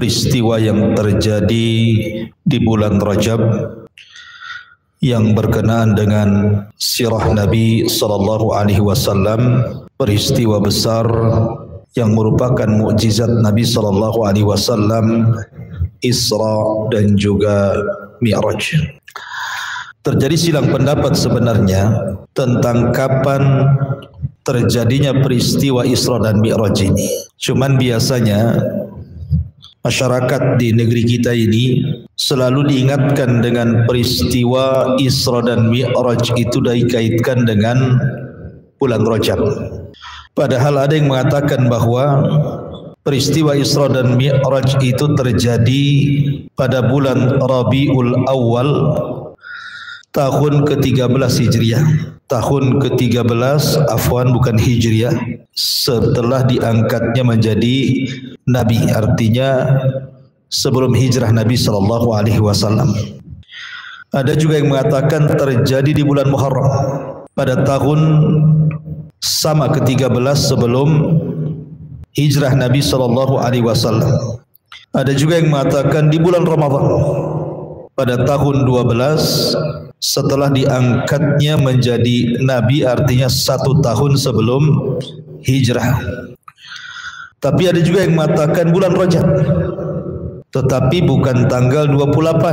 peristiwa yang terjadi di bulan Rajab yang berkenaan dengan sirah Nabi sallallahu alaihi wasallam, peristiwa besar yang merupakan mukjizat Nabi sallallahu alaihi wasallam, Isra dan juga Mi'raj. Terjadi silang pendapat sebenarnya tentang kapan terjadinya peristiwa Isra dan Mi'raj ini. Cuman biasanya masyarakat di negeri kita ini selalu diingatkan dengan peristiwa Isra dan Mi'raj itu dikaitkan dengan bulan Rajab. Padahal ada yang mengatakan bahwa peristiwa Isra dan Mi'raj itu terjadi pada bulan Rabiul Awal tahun ke-13 Hijriah. Tahun ke-13, bukan Hijriah, setelah diangkatnya menjadi Nabi, artinya sebelum hijrah Nabi sallallahu alaihi wasallam. Ada juga yang mengatakan terjadi di bulan Muharram pada tahun sama ke-13 sebelum hijrah Nabi sallallahu alaihi wasallam. Ada juga yang mengatakan di bulan Ramadan pada tahun 12 setelah diangkatnya menjadi Nabi, artinya 1 tahun sebelum hijrah. Tapi ada juga yang mengatakan bulan Rajab, tetapi bukan tanggal 28,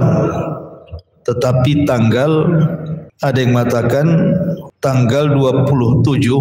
tetapi ada yang mengatakan tanggal 27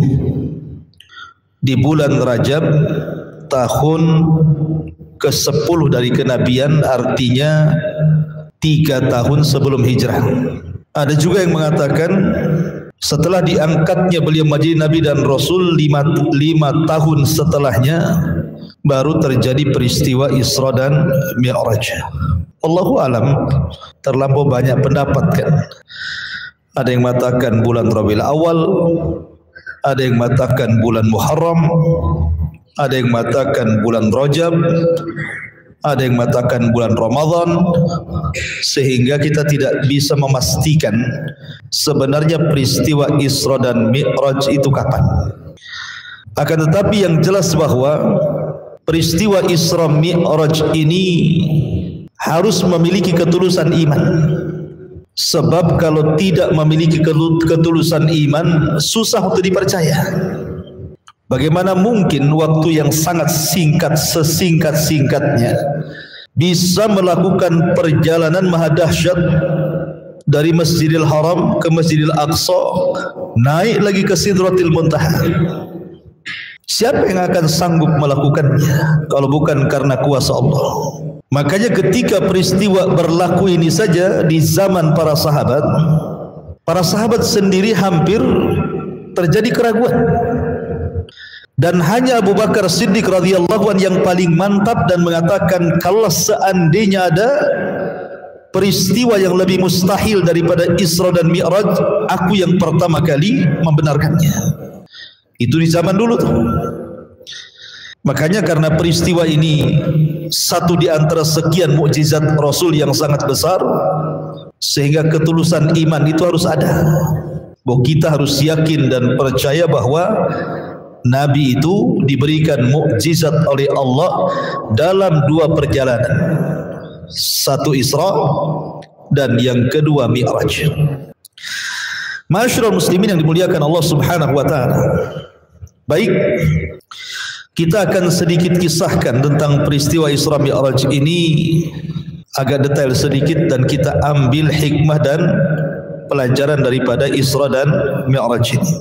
di bulan Rajab tahun ke-10 dari kenabian, artinya 3 tahun sebelum hijrah. Ada juga yang mengatakan setelah diangkatnya beliau menjadi Nabi dan Rasul 5 tahun setelahnya baru terjadi peristiwa Isra dan Mi'raj. Allahu alam, terlampau banyak pendapat kan. Ada yang mengatakan bulan Rabiul Awal, ada yang mengatakan bulan Muharram, ada yang mengatakan bulan Rajab, ada yang mengatakan bulan Ramadan, sehingga kita tidak bisa memastikan sebenarnya peristiwa Isra dan Mi'raj itu kapan. Akan tetapi yang jelas bahwa peristiwa Isra Mi'raj ini harus memiliki ketulusan iman. Sebab kalau tidak memiliki ketulusan iman, susah untuk dipercaya. Bagaimana mungkin waktu yang sangat singkat, sesingkat-singkatnya bisa melakukan perjalanan maha dahsyat dari Masjidil Haram ke Masjidil Aqsa, naik lagi ke Sidratil Muntaha? Siapa yang akan sanggup melakukannya kalau bukan karena kuasa Allah? Makanya ketika peristiwa berlaku ini saja di zaman para sahabat sendiri hampir terjadi keraguan. Dan hanya Abu Bakar Siddiq radhiyallahu anhu yang paling mantap dan mengatakan, kalau seandainya ada peristiwa yang lebih mustahil daripada Isra dan Mi'raj, aku yang pertama kali membenarkannya. Itu di zaman dulu tuh. Makanya karena peristiwa ini satu di antara sekian mukjizat Rasul yang sangat besar, sehingga ketulusan iman itu harus ada. Bahwa kita harus yakin dan percaya bahwa Nabi itu diberikan mukjizat oleh Allah dalam 2 perjalanan. 1 Isra dan yang kedua Mi'raj. Ma'asyiral muslimin yang dimuliakan Allah Subhanahu wa taala. Baik, kita akan sedikit kisahkan tentang peristiwa Isra Mi'raj ini agak detail sedikit, dan kita ambil hikmah dan pelajaran daripada Isra dan Mi'raj ini.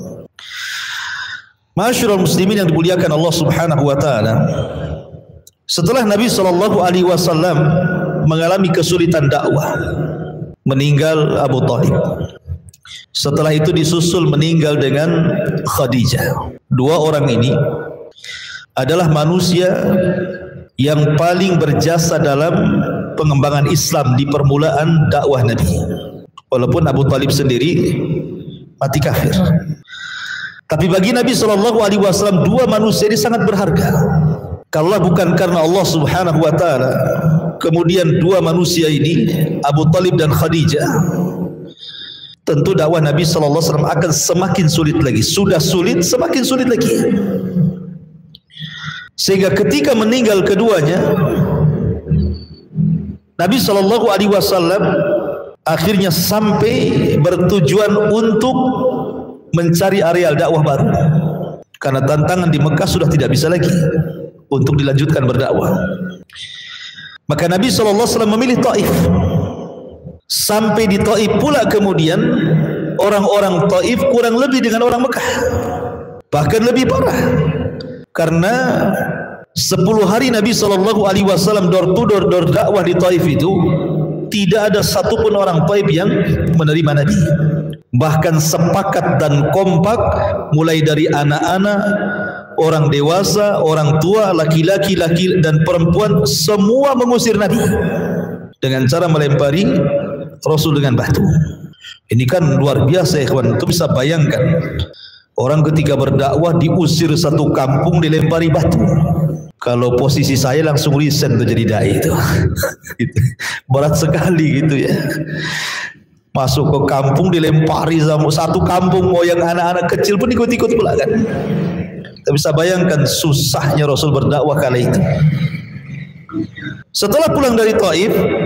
Ma'asyiral muslimin yang dimuliakan Allah Subhanahu wa taala, setelah Nabi sallallahu alaihi wasallam mengalami kesulitan dakwah, meninggal Abu Thalib. Setelah itu disusul meninggal dengan Khadijah. 2 orang ini adalah manusia yang paling berjasa dalam pengembangan Islam di permulaan dakwah Nabi. Walaupun Abu Thalib sendiri mati kafir, tapi bagi Nabi SAW 2 manusia ini sangat berharga. Kalau bukan karena Allah Subhanahu wa taala, kemudian 2 manusia ini, Abu Thalib dan Khadijah, tentu dakwah Nabi SAW akan semakin sulit lagi. Sudah sulit, semakin sulit lagi. Sehingga ketika meninggal keduanya, Nabi SAW akhirnya sampai bertujuan untuk mencari areal dakwah baru, karena tantangan di Mekah sudah tidak bisa lagi untuk dilanjutkan berdakwah. Maka Nabi SAW memilih Taif. Sampai di Taif pula kemudian orang-orang Taif kurang lebih dengan orang Mekah, bahkan lebih parah, karena 10 hari Nabi SAW door to door dakwah di Taif itu tidak ada satupun orang Taif yang menerima Nabi. Bahkan sepakat dan kompak, mulai dari anak-anak, orang dewasa, orang tua, laki-laki, dan perempuan, semua mengusir Nabi dengan cara melempari Rasul dengan batu. Ini kan luar biasa ya kawan. Itu bisa bayangkan, orang ketika berdakwah diusir satu kampung, dilempari batu. Kalau posisi saya langsung resign tuh jadi dai itu. Berat sekali gitu ya. Masuk ke kampung dilempari sama satu kampung, mau yang anak-anak kecil pun ikut-ikut pula kan. Kita bisa bayangkan susahnya Rasul berdakwah kala itu. Setelah pulang dari Taif,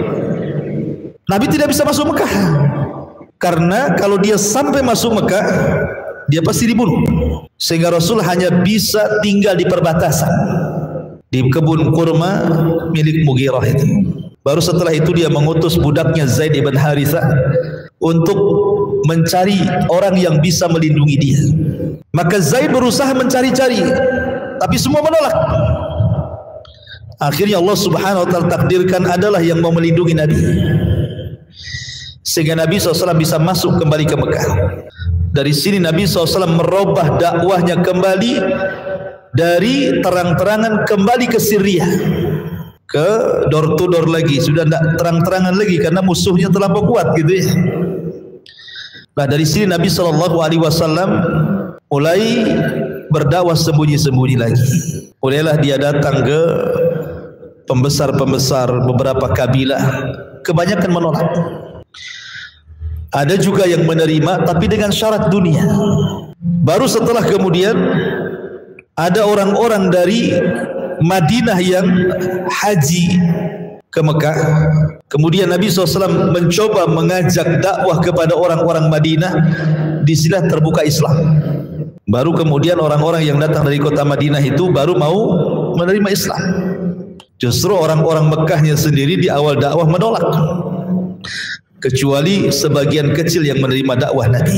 Nabi tidak bisa masuk Mekah, karena kalau dia sampai masuk Mekah, dia pasti dibunuh. Sehingga Rasul hanya bisa tinggal di perbatasan, di kebun kurma milik Mughirah itu. Baru setelah itu dia mengutus budaknya Zaid ibn Harithah untuk mencari orang yang bisa melindungi dia. Maka Zaid berusaha mencari-cari, tapi semua menolak. Akhirnya Allah Subhanahu wa taala takdirkan adalah yang mau melindungi Nabi, sehingga Nabi SAW bisa masuk kembali ke Mekah. Dari sini Nabi SAW merubah dakwahnya kembali dari terang-terangan kembali ke sirriyah, ke door to door lagi, sudah tidak terang-terangan lagi karena musuhnya terlampau kuat gitu ya. Nah, dari sini Nabi SAW mulai berdakwah sembunyi-sembunyi lagi. Mulailah dia datang ke pembesar-pembesar beberapa kabilah, kebanyakan menolak. Ada juga yang menerima tapi dengan syarat dunia. Baru setelah kemudian ada orang-orang dari Madinah yang haji ke Mekah. Kemudian Nabi SAW mencoba mengajak dakwah kepada orang-orang Madinah. Di sini terbuka Islam. Baru kemudian orang-orang yang datang dari kota Madinah itu baru mau menerima Islam. Justru orang-orang Mekahnya sendiri di awal dakwah menolak, kecuali sebagian kecil yang menerima dakwah Nabi.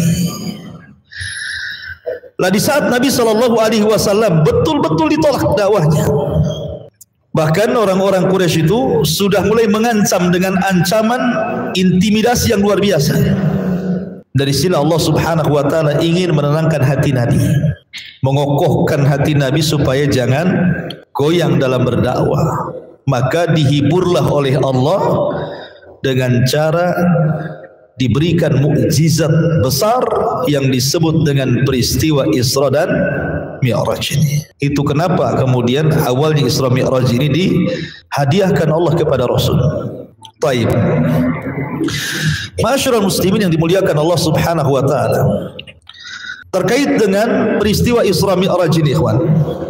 Lah di saat Nabi SAW betul-betul ditolak dakwahnya, bahkan orang-orang Quraisy itu sudah mulai mengancam dengan ancaman intimidasi yang luar biasa. Dari sini Allah Subhanahu wa taala ingin menenangkan hati Nabi, mengokohkan hati Nabi supaya jangan goyang dalam berdakwah. Maka dihiburlah oleh Allah dengan cara diberikan mukjizat besar yang disebut dengan peristiwa Isra dan Mi'raj ini. Itu kenapa kemudian awalnya Isra Mi'raj ini dihadiahkan Allah kepada Rasul. Taib. Ma'asyiral muslimin yang dimuliakan Allah Subhanahu wa taala. Terkait dengan peristiwa Isra Mi'raj ini, ikhwan,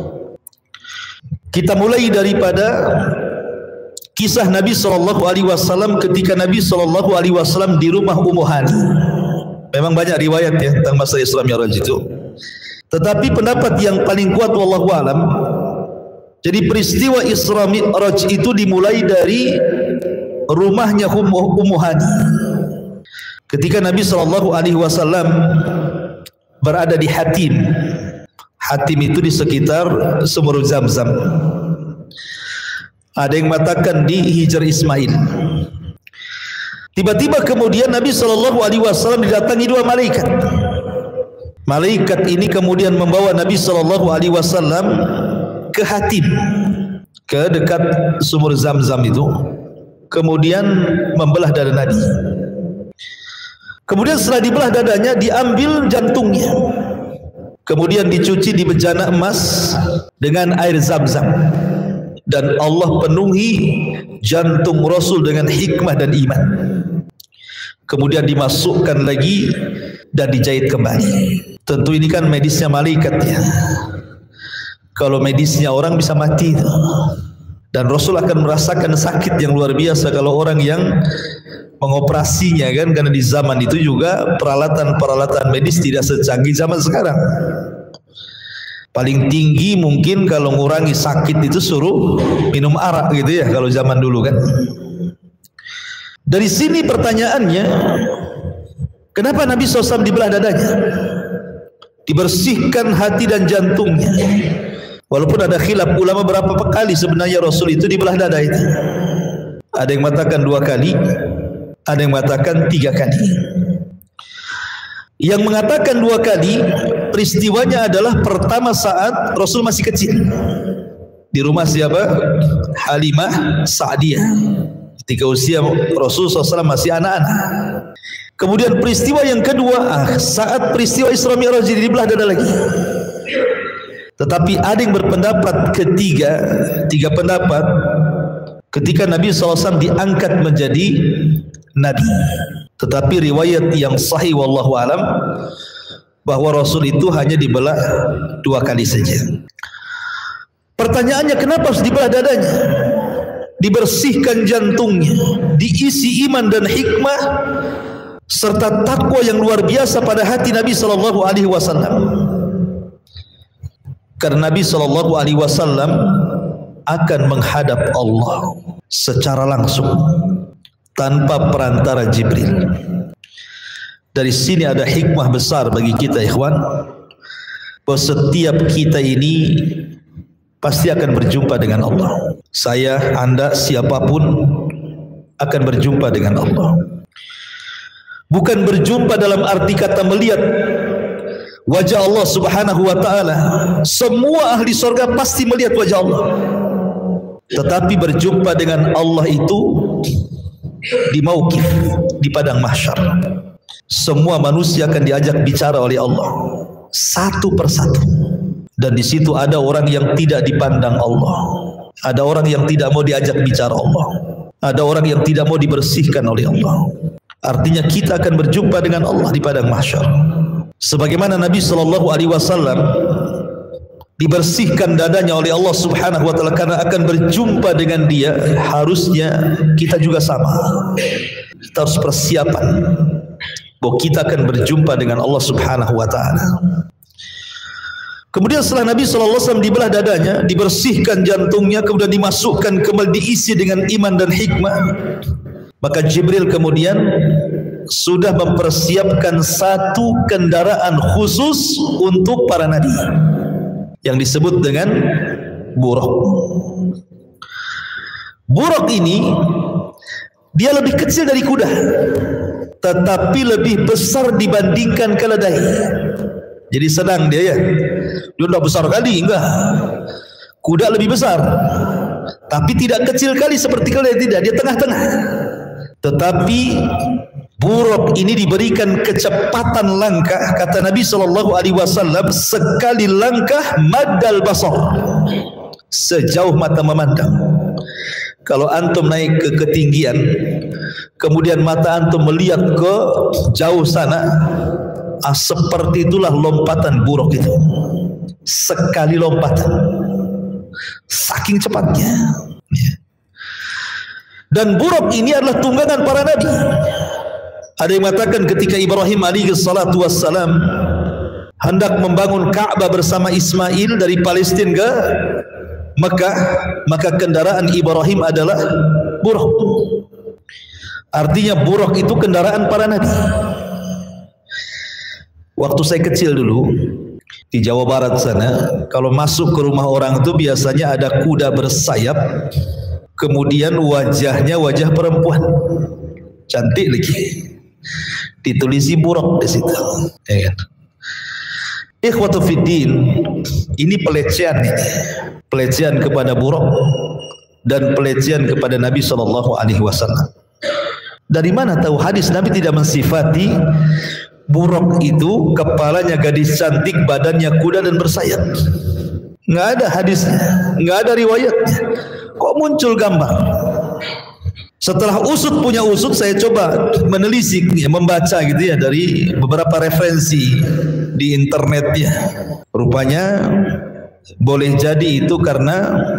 kita mulai daripada kisah Nabi SAW ketika Nabi SAW di rumah Ummu Hani. Memang banyak riwayat ya tentang masa Isra Mi'raj itu, tetapi pendapat yang paling kuat wallahu alam, jadi peristiwa Isra Mi'raj itu dimulai dari rumahnya Ummu Hani. Ketika Nabi SAW berada di Hatim. Hatim itu di sekitar sumur Zamzam. Ada yang mengatakan di Hijr Ismail. Tiba-tiba kemudian Nabi SAW didatangi dua malaikat. Malaikat ini kemudian membawa Nabi SAW ke Hatim, ke dekat sumur Zamzam itu. Kemudian membelah dada Nabi. Kemudian setelah dibelah dadanya, diambil jantungnya, kemudian dicuci di bejana emas dengan air Zamzam. Dan Allah penuhi jantung Rasul dengan hikmah dan iman. Kemudian dimasukkan lagi dan dijahit kembali. Tentu ini kan medisnya malaikat ya. Kalau medisnya orang bisa mati itu. Dan Rasul akan merasakan sakit yang luar biasa kalau orang yang mengoperasinya kan, karena di zaman itu juga peralatan-peralatan medis tidak secanggih zaman sekarang. Paling tinggi mungkin kalau ngurangi sakit itu suruh minum arak gitu ya kalau zaman dulu kan. Dari sini pertanyaannya, kenapa Nabi SAW dibelah dadanya? Dibersihkan hati dan jantungnya. Walaupun ada khilaf ulama berapa kali sebenarnya Rasul itu dibelah dada itu. Ada yang mengatakan 2 kali, ada yang mengatakan 3 kali. Yang mengatakan 2 kali, peristiwanya adalah pertama saat Rasul masih kecil. Di rumah siapa? Halimah Sa'diyah. Ketika usia Rasul SAW masih anak-anak. Kemudian peristiwa yang kedua, saat peristiwa Isra Mi'raj dibelah dada lagi. Tetapi ada yang berpendapat ketiga, 3 pendapat, ketika Nabi SAW diangkat menjadi Nabi. Tetapi riwayat yang sahih wallahu alam bahwa Rasul itu hanya dibelah 2 kali saja. Pertanyaannya, kenapa harus dibelah dadanya? Dibersihkan jantungnya, diisi iman dan hikmah serta takwa yang luar biasa pada hati Nabi sallallahu alaihi wasallam. Karena Nabi sallallahu alaihi wasallam akan menghadap Allah secara langsung tanpa perantara Jibril. Dari sini ada hikmah besar bagi kita ikhwan, bahwa setiap kita ini pasti akan berjumpa dengan Allah. Saya, Anda, siapapun akan berjumpa dengan Allah. Bukan berjumpa dalam arti kata melihat wajah Allah Subhanahu wa ta'ala. Semua ahli surga pasti melihat wajah Allah. Tetapi berjumpa dengan Allah itu di mauqif, di padang mahsyar. Semua manusia akan diajak bicara oleh Allah satu persatu. Dan di situ ada orang yang tidak dipandang Allah, ada orang yang tidak mau diajak bicara Allah, ada orang yang tidak mau dibersihkan oleh Allah. Artinya kita akan berjumpa dengan Allah di padang mahsyar. Sebagaimana Nabi sallallahu alaihi wasallam dibersihkan dadanya oleh Allah Subhanahu wa taala karena akan berjumpa dengan Dia, harusnya kita juga sama. Kita harus persiapan bahwa kita akan berjumpa dengan Allah Subhanahu wa taala. Kemudian setelah Nabi SAW dibelah dadanya, dibersihkan jantungnya, kemudian dimasukkan kembali, diisi dengan iman dan hikmah, maka Jibril kemudian sudah mempersiapkan satu kendaraan khusus untuk para nabi yang disebut dengan buraq. Buraq ini dia lebih kecil dari kuda, tetapi lebih besar dibandingkan keledai. Jadi sedang dia ya. Dia tidak besar kali, enggak. Kuda lebih besar, tapi tidak kecil kali seperti keledai, tidak. Dia tengah-tengah. Tetapi buraq ini diberikan kecepatan langkah, kata Nabi SAW, sekali langkah maddal basar, sejauh mata memandang. Kalau antum naik ke ketinggian, kemudian mata antum melihat ke jauh sana, seperti itulah lompatan buraq itu. Sekali lompatan, saking cepatnya. Dan buraq ini adalah tunggangan para nabi. Ada yang mengatakan ketika Ibrahim alaihi salatu wassalam hendak membangun Ka'bah bersama Ismail dari Palestina ke Mekah, maka kendaraan Ibrahim adalah buraq. Artinya buraq itu kendaraan para nabi. Waktu saya kecil dulu di Jawa Barat sana, kalau masuk ke rumah orang itu biasanya ada kuda bersayap, kemudian wajahnya wajah perempuan, cantik lagi, ditulisi buraq di situ. Ya kan? Ikhwatu fiddin, ini pelecehan ini. Pelecehan kepada buraq dan pelecehan kepada Nabi SAW. Dari mana tahu hadis Nabi tidak mensifati buraq itu kepalanya gadis cantik, badannya kuda dan bersayap? Nggak ada hadisnya, nggak ada riwayatnya. Kok muncul gambar? Setelah usut punya usut, saya coba menelisik, ya, membaca gitu ya dari beberapa referensi di internetnya. Rupanya boleh jadi itu karena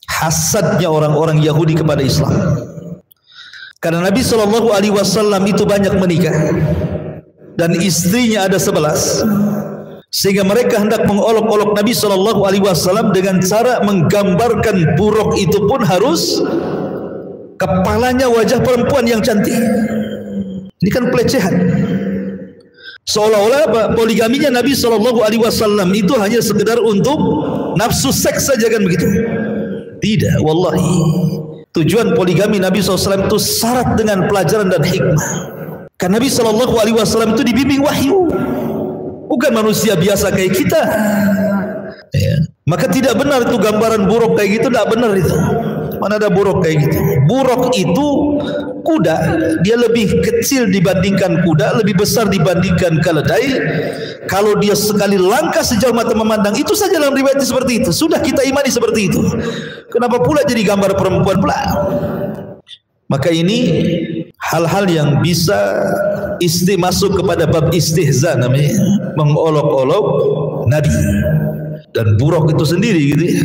hasadnya orang-orang Yahudi kepada Islam. Karena Nabi SAW itu banyak menikah dan istrinya ada 11, sehingga mereka hendak mengolok-olok Nabi SAW dengan cara menggambarkan buruk itu pun harus kepalanya wajah perempuan yang cantik. Ini kan pelecehan. Seolah-olah poligaminya Nabi SAW itu hanya sekedar untuk nafsu seks saja, kan begitu? Tidak, wallahi. Tujuan poligami Nabi SAW itu syarat dengan pelajaran dan hikmah. Karena Nabi SAW itu dibimbing wahyu, bukan manusia biasa kayak kita. Ya. Maka tidak benar itu gambaran buruk kayak gitu, tidak benar itu. Mana ada buruk kayak gitu? Buruk itu kuda, dia lebih kecil dibandingkan kuda, lebih besar dibandingkan keledai. Kalau dia sekali langkah sejauh mata memandang, itu saja dalam riwayat seperti itu. Sudah kita imani seperti itu. Kenapa pula jadi gambar perempuan pula? Maka ini hal-hal yang bisa masuk kepada bab istihza, namanya mengolok-olok Nabi. Dan buruk itu sendiri gitu ya.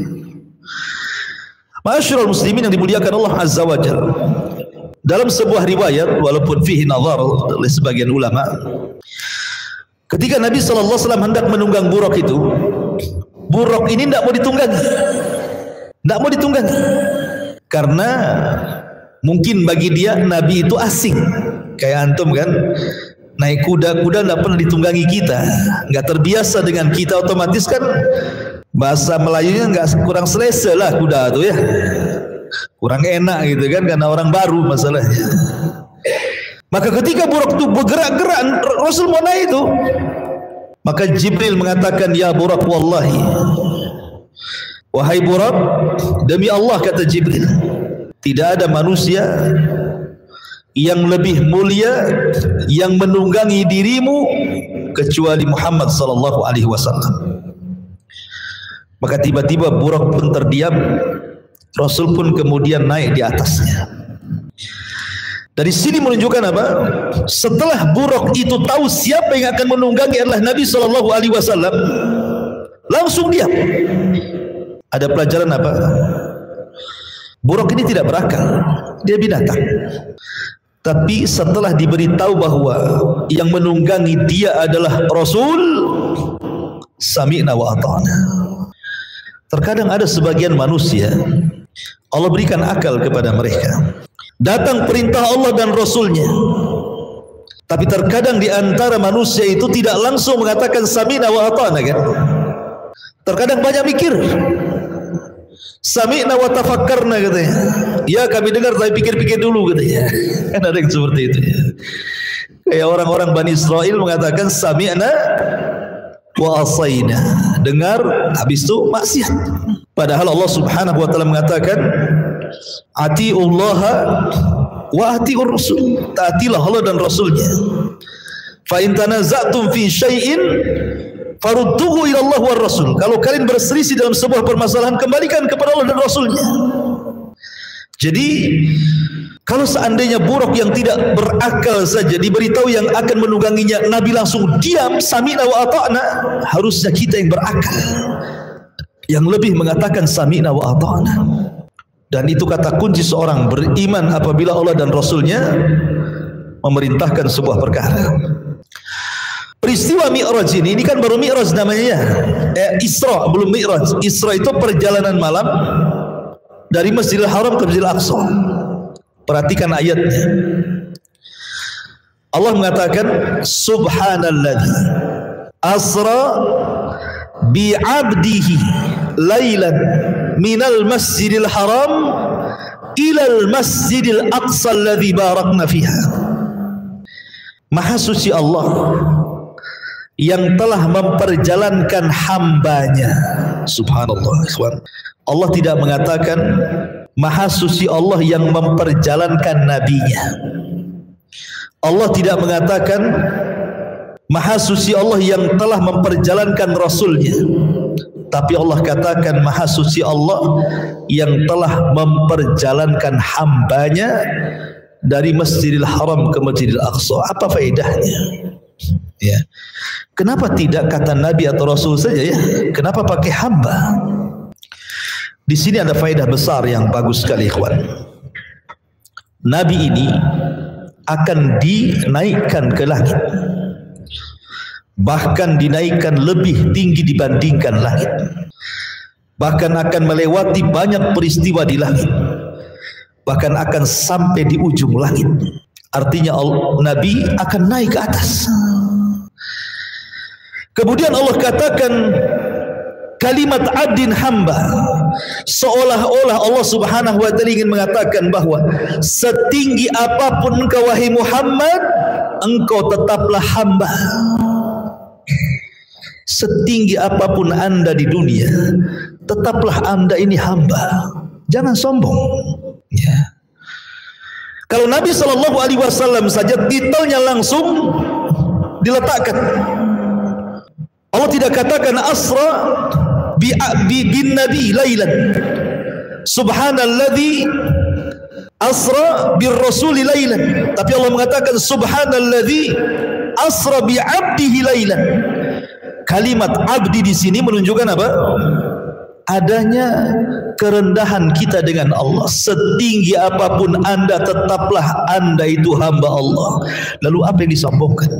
Ma'asyiral muslimin yang dimuliakan Allah Azza wa Jalla, dalam sebuah riwayat, walaupun fihi nazar oleh sebagian ulama, ketika Nabi SAW hendak menunggang buruk itu, buruk ini tidak mau ditunggangi, tidak mau ditunggangi, karena mungkin bagi dia Nabi itu asing. Kayak antum kan, naik kuda tidak pernah ditunggangi kita, nggak terbiasa dengan kita, otomatis kan bahasa Melayunya kurang selesa lah kuda itu ya, kurang enak gitu kan, karena orang baru masalahnya. Maka ketika buruk itu bergerak-gerak, Rasul mau naik itu, maka Jibril mengatakan, ya Buraq, wallahi, wahai Buraq, demi Allah, kata Jibril, tidak ada manusia yang lebih mulia yang menunggangi dirimu kecuali Muhammad sallallahu alaihi wasallam. Maka tiba-tiba buruk pun terdiam, Rasul pun kemudian naik di atasnya. Dari sini menunjukkan apa? Setelah buruk itu tahu siapa yang akan menunggangi adalah Nabi sallallahu alaihi wasallam, langsung diam. Ada pelajaran apa? Buruk ini tidak berakal, dia binatang. Tapi setelah diberitahu bahwa yang menunggangi dia adalah Rasul, sami'na wa ata'na. Terkadang ada sebagian manusia, Allah berikan akal kepada mereka, datang perintah Allah dan Rasulnya, tapi terkadang di antara manusia itu tidak langsung mengatakan sami'na wa ata'na, kan? Terkadang banyak mikir, sami'na wa tafakkarna, katanya. Ya, kami dengar tapi pikir-pikir dulu, katanya. Kan ada yang seperti itu ya. Kayak orang-orang Bani Israel mengatakan sami'na wa asayna, dengar habis itu maksiat. Padahal Allah Subhanahu wa taala mengatakan atiullaha wa atiur rasul, taatilah Allah dan Rasulnya. Fa in tanaza'tum fi syai'in farudduhu ila Allah war Rasul. Kalau kalian berselisih dalam sebuah permasalahan, kembalikan kepada Allah dan Rasulnya. Jadi kalau seandainya buruk yang tidak berakal saja diberitahu yang akan menungganginya, Nabi langsung diam, sami'na wa ata'na, harusnya kita yang berakal yang lebih mengatakan sami'na wa ata'na. Dan itu kata kunci seorang beriman apabila Allah dan Rasulnya memerintahkan sebuah perkara. Peristiwa Mi'raj ini kan baru Mi'raj namanya ya. Isra belum Mi'raj. Isra itu perjalanan malam dari Masjidil Haram ke Masjidil Aqsa. Perhatikan ayatnya. Allah mengatakan subhanalladzi asra bi'abdihi lailan minal masjidil haram ilal masjidil aqsa alladzi barakna fiha. Maha suci Allah yang telah memperjalankan hambanya. Subhanallah. Allah tidak mengatakan Maha suci Allah yang memperjalankan nabinya. Allah tidak mengatakan Maha suci Allah yang telah memperjalankan Rasulnya. Tapi Allah katakan Maha suci Allah yang telah memperjalankan hambanya dari Masjidil Haram ke Masjidil Aqsa. Apa faedahnya? Ya. Kenapa tidak kata Nabi atau Rasul saja ya? Kenapa pakai hamba? Di sini ada faedah besar yang bagus sekali, ikhwan. Nabi ini akan dinaikkan ke langit, bahkan dinaikkan lebih tinggi dibandingkan langit, bahkan akan melewati banyak peristiwa di langit, bahkan akan sampai di ujung langit. Artinya Nabi akan naik ke atas. Kemudian Allah katakan kalimat abdin hamba, seolah-olah Allah subhanahu wa ta'ala ingin mengatakan bahwa setinggi apapun engkau wahai Muhammad, engkau tetaplah hamba. Setinggi apapun anda di dunia, tetaplah anda ini hamba. Jangan sombong, ya. Kalau Nabi SAW saja titelnya langsung diletakkan. Allah tidak katakan asra bin nabi lailan, subhanalladzi asra bir rasuli lailan, tapi Allah mengatakan subhanalladzi asra bi abdihi lailan. Kalimat abdi di sini menunjukkan apa? Adanya kerendahan kita dengan Allah. Setinggi apapun anda, tetaplah anda itu hamba Allah. Lalu apa yang disombongkan?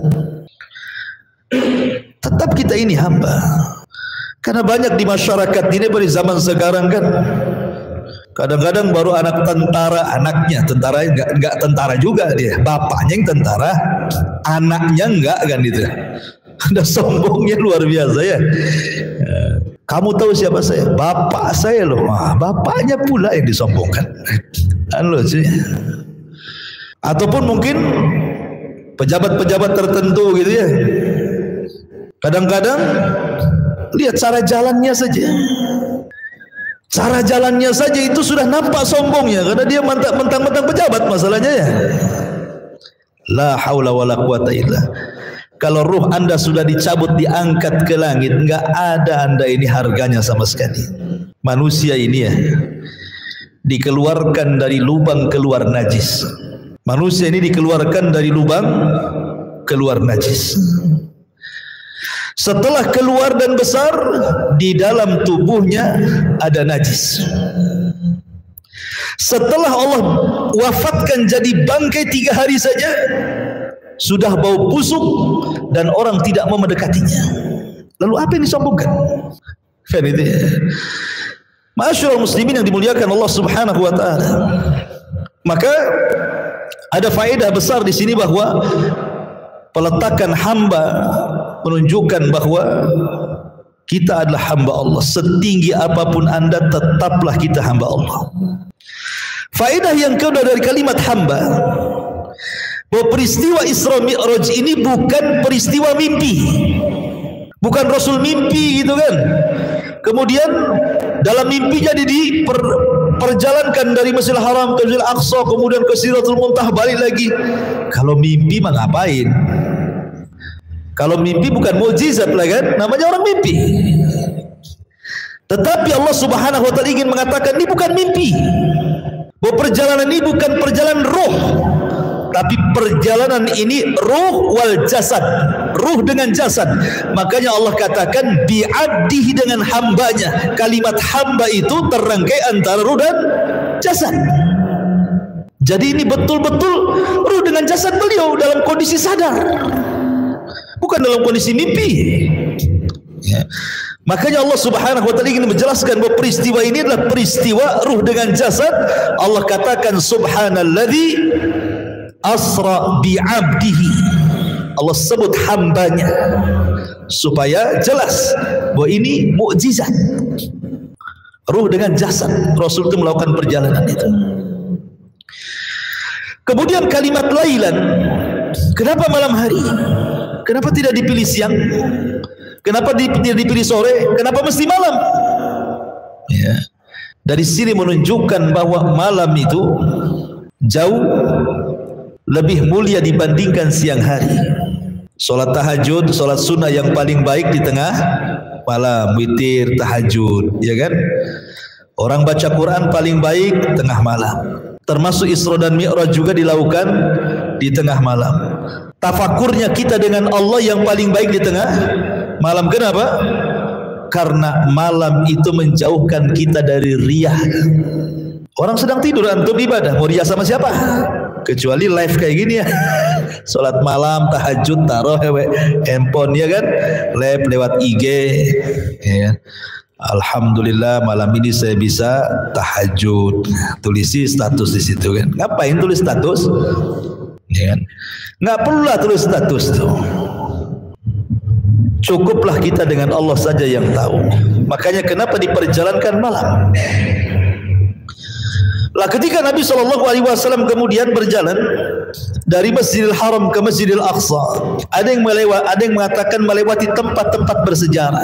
Tetap kita ini hamba. Karena banyak di masyarakat ini pada zaman sekarang kan, kadang-kadang baru anak tentara, anaknya tentara, enggak tentara juga dia, bapaknya yang tentara, anaknya enggak, kan itu. Ada sombongnya luar biasa, ya. Kamu tahu siapa saya? Bapak saya loh. Wah, bapaknya pula yang disombongkan. Halo sih. Ataupun mungkin pejabat-pejabat tertentu gitu, ya. Kadang-kadang lihat cara jalannya saja. Cara jalannya saja itu sudah nampak sombongnya, karena dia mentang-mentang pejabat masalahnya, ya. La haula wala quwata illa. Kalau ruh anda sudah dicabut, diangkat ke langit, enggak ada anda ini harganya sama sekali. Manusia ini, ya, dikeluarkan dari lubang keluar najis. Manusia ini dikeluarkan dari lubang keluar najis. Setelah keluar dan besar, di dalam tubuhnya ada najis. Setelah Allah wafatkan jadi bangkai 3 hari saja, sudah bau busuk dan orang tidak mau mendekatinya. Lalu apa yang disombongkan? Kan itu, ya. Ma'asyiral muslimin yang dimuliakan Allah subhanahu wa ta'ala. Maka ada faedah besar di sini bahwa peletakan hamba menunjukkan bahwa kita adalah hamba Allah. Setinggi apapun anda, tetaplah kita hamba Allah. Faedah yang kedua dari kalimat hamba, bahwa peristiwa Isra Mi'raj ini bukan peristiwa mimpi. Bukan Rasul mimpi gitu kan. Kemudian dalam mimpinya diperjalankan dari Masjidil Haram ke Masjidil Aqsa, kemudian ke Sidratul Muntaha, balik lagi. Kalau mimpi mah ngapain? Kalau mimpi bukan mukjizat lah kan, namanya orang mimpi. Tetapi Allah subhanahu wa ta'ala ingin mengatakan ini bukan mimpi, bahwa perjalanan ini bukan perjalanan roh, tapi perjalanan ini ruh wal jasad, ruh dengan jasad. Makanya Allah katakan bi'abdihi, dengan hambanya. Kalimat hamba itu terrangkai antara ruh dan jasad. Jadi ini betul-betul ruh dengan jasad beliau dalam kondisi sadar, bukan dalam kondisi mimpi, ya. Makanya Allah subhanahu wa ta'ala ingin menjelaskan bahwa peristiwa ini adalah peristiwa ruh dengan jasad. Allah katakan subhanalladzi asra bi'abdihi. Allah sebut hambanya supaya jelas bahwa ini mukjizat. Ruh dengan jasad, Rasul itu melakukan perjalanan itu. Kemudian kalimat lailan, kenapa malam hari? Kenapa tidak dipilih siang? Kenapa tidak dipilih sore? Kenapa mesti malam? Ya. Dari sini menunjukkan bahwa malam itu jauh lebih mulia dibandingkan siang hari. Salat tahajud, salat sunnah yang paling baik di tengah malam, witir, tahajud, ya kan? Orang baca Quran paling baik tengah malam. Termasuk Isra dan Mi'raj juga dilakukan di tengah malam. Tafakurnya kita dengan Allah yang paling baik di tengah malam. Kenapa? Karena malam itu menjauhkan kita dari riya. Orang sedang tidur, antum ibadah, mau riya sama siapa? Kecuali live kayak gini ya. Salat malam, tahajud, taruh handphone ya kan, live lewat IG ya. Alhamdulillah malam ini saya bisa tahajud. Tulisi status di situ kan. Ngapain tulis status? Ya kan? Nggak perlulah tulis status tuh. Cukuplah kita dengan Allah saja yang tahu. Makanya kenapa diperjalankan malam? Lah ketika Nabi SAW kemudian berjalan dari Masjidil Haram ke Masjidil Aqsa, ada yang mengatakan melewati tempat-tempat bersejarah.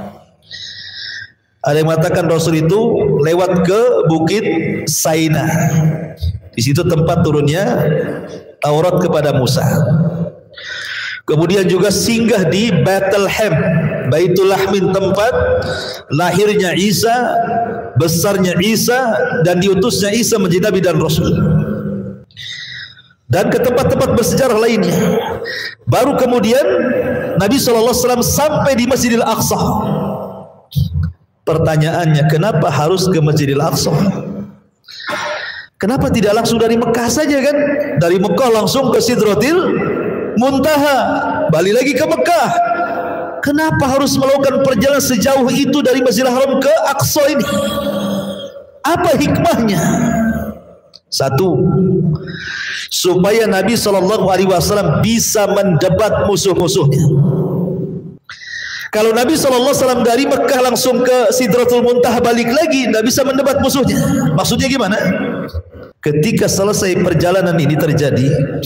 Ada yang mengatakan Rasul itu lewat ke Bukit Saina. Di situ tempat turunnya Taurat kepada Musa. Kemudian juga singgah di Bethlehem, Baitul Lahmin, tempat lahirnya Isa, besarnya Isa, dan diutusnya Isa menjadi Nabi dan Rasul. Dan ke tempat-tempat bersejarah lainnya. Baru kemudian Nabi SAW sampai di Masjidil Aqsa. Pertanyaannya, kenapa harus ke Masjidil Aqsa? Kenapa tidak langsung dari Mekah saja kan? Dari Mekah langsung ke Sidratil Muntaha, balik lagi ke Mekah. Kenapa harus melakukan perjalanan sejauh itu dari Masjidil Haram ke Aqsa ini? Apa hikmahnya? Satu, supaya Nabi SAW bisa mendebat musuh-musuhnya. Kalau Nabi SAW dari Mekah langsung ke Sidratul Muntaha balik lagi, tidak bisa mendebat musuhnya. Maksudnya gimana? Ketika selesai perjalanan ini terjadi,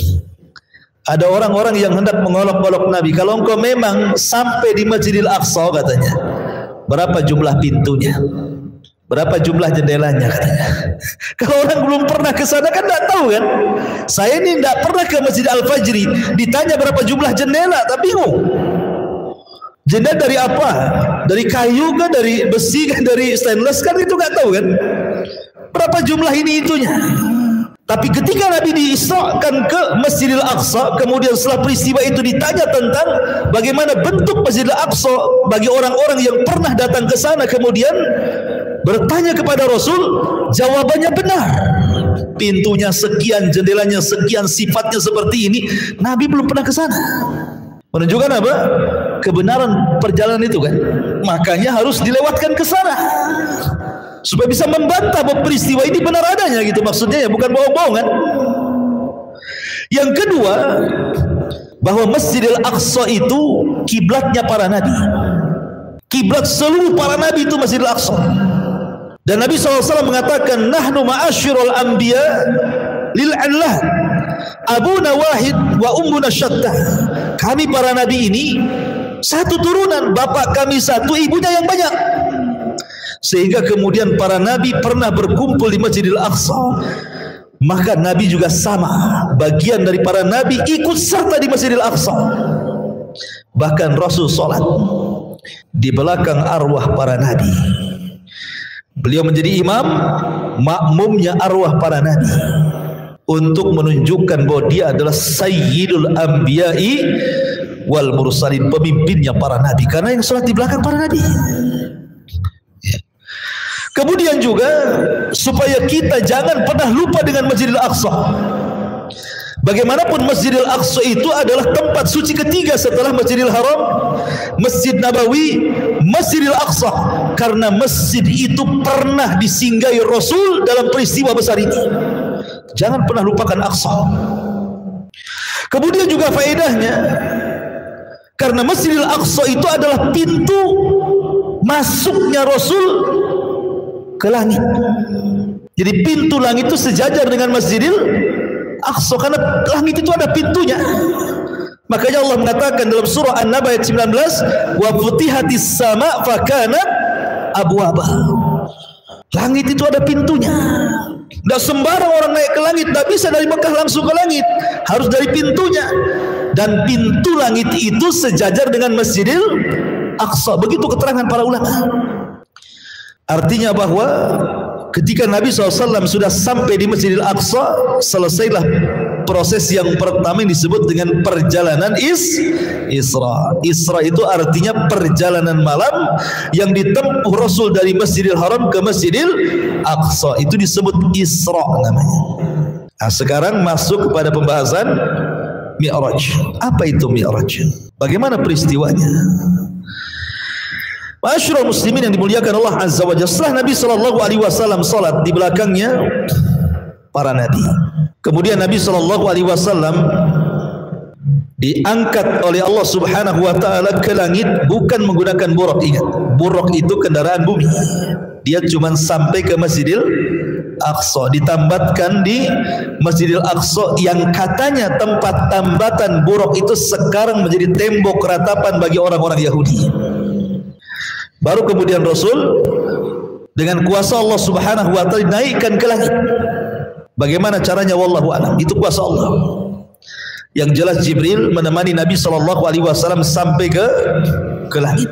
ada orang-orang yang hendak mengolok-olok Nabi. Kalau engkau memang sampai di Masjidil Aqsa katanya, berapa jumlah pintunya? Berapa jumlah jendelanya katanya. Kalau orang belum pernah ke sana kan tidak tahu kan. Saya ini tidak pernah ke Masjid Al-Fajri, ditanya berapa jumlah jendela, tak bingung. Jendela dari apa? Dari kayu kan, dari besi kan, dari stainless kan, itu nggak tahu kan. Berapa jumlah ini itunya. Tapi ketika Nabi diisrakan ke Masjidil Aqsa, kemudian setelah peristiwa itu ditanya tentang bagaimana bentuk Masjidil Aqsa bagi orang-orang yang pernah datang ke sana, kemudian bertanya kepada Rasul, jawabannya benar. Pintunya sekian, jendelanya sekian, sifatnya seperti ini. Nabi belum pernah ke sana. Menunjukkan apa? Kebenaran perjalanan itu kan. Makanya harus dilewatkan ke sana, supaya bisa membantah bahwa peristiwa ini benar adanya gitu, maksudnya ya, bukan bohong-bohongan. Yang kedua, bahwa Masjidil Aqsa itu kiblatnya para nabi. Kiblat seluruh para nabi itu Masjidil Aqsa. Dan Nabi SAW mengatakan, nahnu ma'asyirul anbiya lil'anlah abuna wahid wa ummuna syattah. Kami para nabi ini satu turunan, bapak kami satu, ibunya yang banyak. Sehingga kemudian para nabi pernah berkumpul di Masjidil Aqsa. Maka nabi juga sama, bagian dari para nabi ikut serta di Masjidil Aqsa. Bahkan Rasul sholat di belakang arwah para nabi. Beliau menjadi imam, makmumnya arwah para nabi, untuk menunjukkan bahwa dia adalah sayyidul anbiya'i wal mursalin, pemimpinnya para nabi, karena yang sholat di belakang para nabi. Kemudian juga supaya kita jangan pernah lupa dengan Masjidil Aqsa. Bagaimanapun Masjidil Aqsa itu adalah tempat suci ketiga setelah Masjidil Haram, Masjid Nabawi, Masjidil Aqsa. Karena masjid itu pernah disinggahi Rasul dalam peristiwa besar ini. Jangan pernah lupakan Aqsa. Kemudian juga faedahnya, karena Masjidil Aqsa itu adalah pintu masuknya Rasul ke langit. Jadi pintu langit itu sejajar dengan Masjidil Aqsa, karena langit itu ada pintunya. Makanya Allah mengatakan dalam surah An-Naba ayat 19, wa futihatis sama fakanat abwaba. Langit itu ada pintunya. Tidak sembarang orang naik ke langit, tidak bisa dari Mekah langsung ke langit, harus dari pintunya. Dan pintu langit itu sejajar dengan Masjidil Aqsa. Begitu keterangan para ulama. Artinya bahwa ketika Nabi SAW sudah sampai di Masjidil Aqsa, selesailah proses yang pertama yang disebut dengan perjalanan Isra. Isra itu artinya perjalanan malam yang ditempuh Rasul dari Masjidil Haram ke Masjidil Aqsa. Itu disebut Isra namanya. Nah, sekarang masuk kepada pembahasan Mi'raj. Apa itu Mi'raj? Bagaimana peristiwanya? Ma'asyiral muslimin yang dimuliakan Allah Azza wa Jalla, setelah Nabi sallallahu alaihi wasallam salat, di belakangnya para nabi. Kemudian Nabi sallallahu alaihi wasallam diangkat oleh Allah Subhanahu wa taala ke langit bukan menggunakan buraq. Ingat, buraq itu kendaraan bumi. Dia cuma sampai ke Masjidil Aqsa, ditambatkan di Masjidil Aqsa yang katanya tempat tambatan buraq itu sekarang menjadi tembok ratapan bagi orang-orang Yahudi. Baru kemudian Rasul dengan kuasa Allah Subhanahu wa taala dinaikkan ke langit. Bagaimana caranya wallahu a'lam, itu kuasa Allah. Yang jelas Jibril menemani Nabi sallallahu alaihi wasallam sampai ke langit.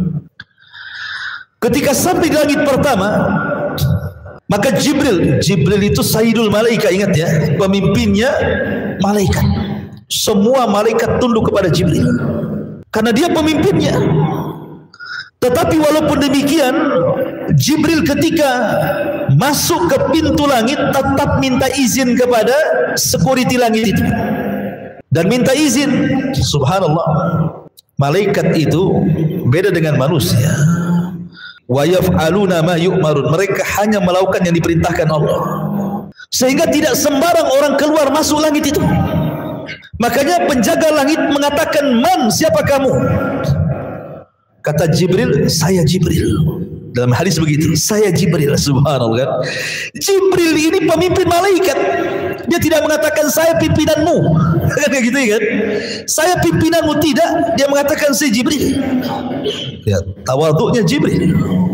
Ketika sampai di langit pertama, maka Jibril itu Sayyidul Malaika, ingat ya, pemimpinnya malaikat. Semua malaikat tunduk kepada Jibril karena dia pemimpinnya. Tetapi walaupun demikian, Jibril ketika masuk ke pintu langit tetap minta izin kepada security langit itu, dan minta izin. Subhanallah, malaikat itu beda dengan manusia. Wa yaf'aluna ma yu'marun, mereka hanya melakukan yang diperintahkan Allah, sehingga tidak sembarang orang keluar masuk langit itu. Makanya penjaga langit mengatakan, "Man, siapa kamu?" Kata Jibril, "Saya Jibril." Dalam hadis begitu, "Saya Jibril." Subhanallah. Jibril ini pemimpin malaikat. Dia tidak mengatakan saya pimpinanmu. Kan gitu kan? Saya pimpinanmu, tidak. Dia mengatakan saya Jibril. Ya, tawadhu'nya Jibril.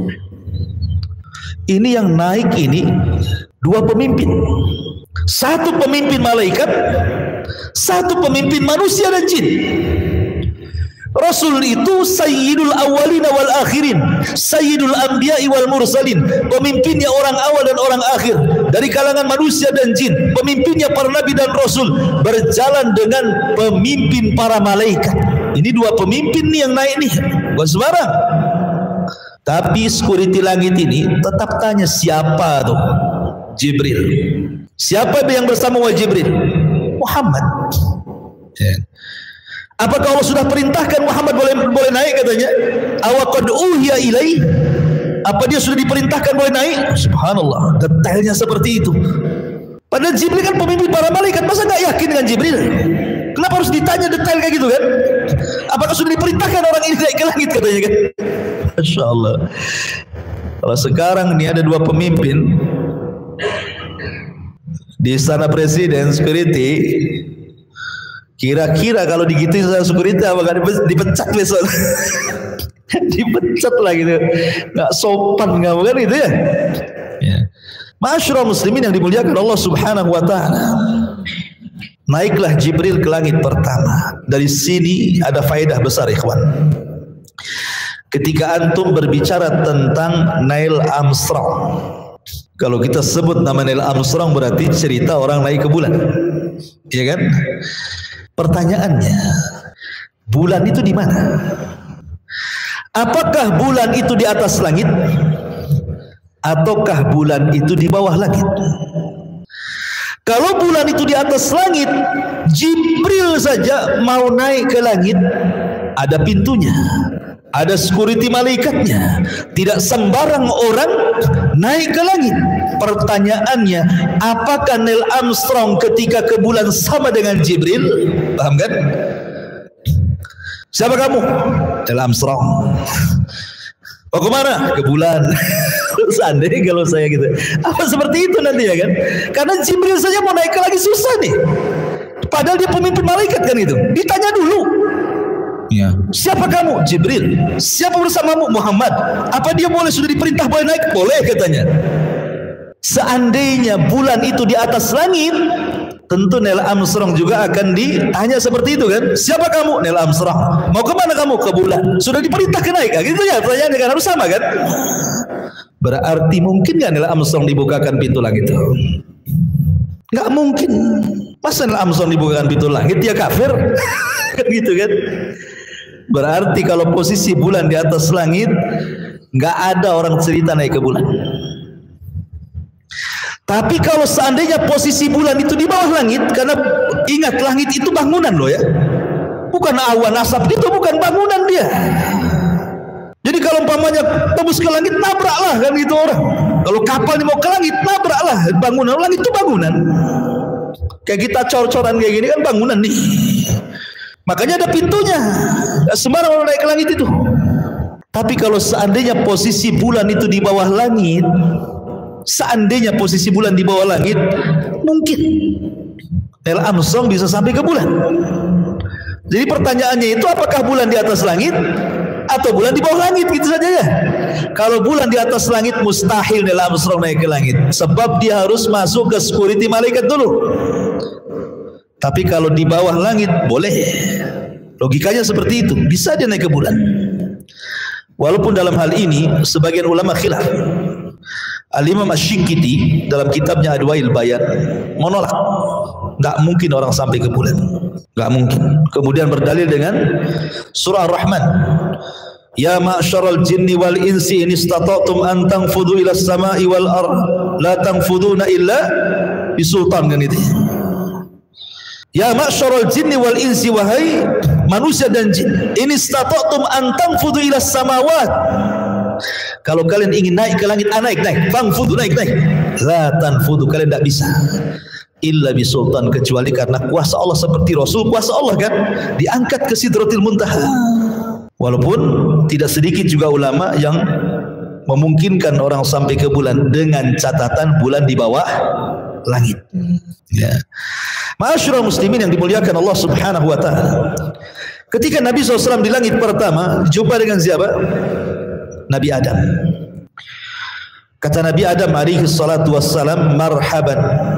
Ini yang naik ini dua pemimpin. Satu pemimpin malaikat, satu pemimpin manusia dan jin. Rasul itu sayyidul awalina wal akhirin, sayyidul anbiya'i wal mursalin, pemimpinnya orang awal dan orang akhir dari kalangan manusia dan jin, pemimpinnya para nabi dan rasul, berjalan dengan pemimpin para malaikat. Ini dua pemimpin nih yang naik nih, bukan sembarang. Tapi security langit ini tetap tanya, siapa tuh? Jibril. Siapa yang bersama wa Jibril? Muhammad. Apakah Allah sudah perintahkan Muhammad boleh naik, katanya? Awaqad uhiya ilai? Apa dia sudah diperintahkan boleh naik? Subhanallah, detailnya seperti itu. Padahal Jibril kan pemimpin para malaikat, masa nggak yakin dengan Jibril? Kenapa harus ditanya detail kayak gitu kan? Apakah sudah diperintahkan orang ini naik ke langit, katanya kan? Masya Allah. Kalau sekarang ini ada dua pemimpin di istana presiden, security, kira-kira kalau digituin sama security apakah dipecat besok? Dipecat lah gitu, nggak sopan nggak, bukan gitu ya? Ya. Ma'asyiral muslimin yang dimuliakan Allah Subhanahu wa taala. Naiklah Jibril ke langit pertama. Dari sini ada faedah besar, ikhwan. Ketika antum berbicara tentang Neil Armstrong, kalau kita sebut nama Neil Armstrong berarti cerita orang naik ke bulan, iya kan? Pertanyaannya, bulan itu di mana? Apakah bulan itu di atas langit, ataukah bulan itu di bawah langit? Kalau bulan itu di atas langit, Jibril saja mau naik ke langit, ada pintunya, ada security malaikatnya. Tidak sembarang orang naik ke langit. Pertanyaannya, apakah Neil Armstrong ketika ke bulan sama dengan Jibril? Paham kan? Siapa kamu? Neil Armstrong. Oh, kemana? Ke bulan. Seandainya kalau saya gitu, apa seperti itu nanti ya kan? Karena Jibril saja mau naik ke lagi susah nih. Padahal dia pemimpin malaikat kan itu. Ditanya dulu. Ya. Siapa kamu? Jibril. Siapa bersamamu? Muhammad. Apa dia boleh, sudah diperintah boleh naik? Boleh, katanya. Seandainya bulan itu di atas langit, tentu Neil Armstrong juga akan ditanya seperti itu kan? Siapa kamu? Neil Armstrong. Mau kemana kamu? Ke bulan. Sudah diperintahkan naik, gitu ya? Pertanyaannya kan harus sama kan? Berarti mungkin nggak Neil Armstrong dibukakan pintu langit itu? Nggak mungkin. Masa Neil Armstrong dibukakan pintu langit dia kafir? Kan gitu kan? Berarti kalau posisi bulan di atas langit, nggak ada orang cerita naik ke bulan. Tapi kalau seandainya posisi bulan itu di bawah langit, karena ingat langit itu bangunan loh ya, bukan awan asap, itu bukan bangunan dia. Jadi kalau umpamanya tembus ke langit, nabraklah kan gitu orang. Kalau kapal ini mau ke langit, nabraklah bangunan. Langit itu bangunan. Kayak kita cor-coran kayak gini kan bangunan nih. Makanya ada pintunya. Gak sembarang orang naik ke langit itu. Tapi kalau seandainya posisi bulan itu di bawah langit, seandainya posisi bulan di bawah langit, mungkin Neil Armstrong bisa sampai ke bulan. Jadi pertanyaannya itu, apakah bulan di atas langit atau bulan di bawah langit, gitu saja ya. Kalau bulan di atas langit, mustahil Neil Armstrong naik ke langit, sebab dia harus masuk ke security malaikat dulu. Tapi kalau di bawah langit boleh. Logikanya seperti itu, bisa dia naik ke bulan. Walaupun dalam hal ini sebagian ulama khilaf. Al-Imam Asy-Syinkiti dalam kitabnya Adwail Bayan menolak, nggak mungkin orang sampai ke bulan, nggak mungkin. Kemudian berdalil dengan surah Ar-Rahman, ya ma'syaral jinni wal insi in istata'tum an tanfudhu ila as-sama'i wal ard la tanfuduna illa bisultan, kan itu. Ya ma'syaral jinni wal insi, wahai manusia dan jin, in istata'tum an tanfudhu ila as-samawat, kalau kalian ingin naik ke langit, naik. Fangfudu, naik. La tanfudu, kalian tidak bisa. Illa bisultan, kecuali karena kuasa Allah, seperti Rasul kuasa Allah kan, diangkat ke Sidratil Muntaha. Walaupun tidak sedikit juga ulama yang memungkinkan orang sampai ke bulan dengan catatan bulan di bawah langit. Ya. Ma'asyiral muslimin yang dimuliakan Allah Subhanahu wa taala. Ketika Nabi SAW di langit pertama jumpa dengan siapa? Nabi Adam. Kata Nabi Adam alaihi salatu wassalam, marhaban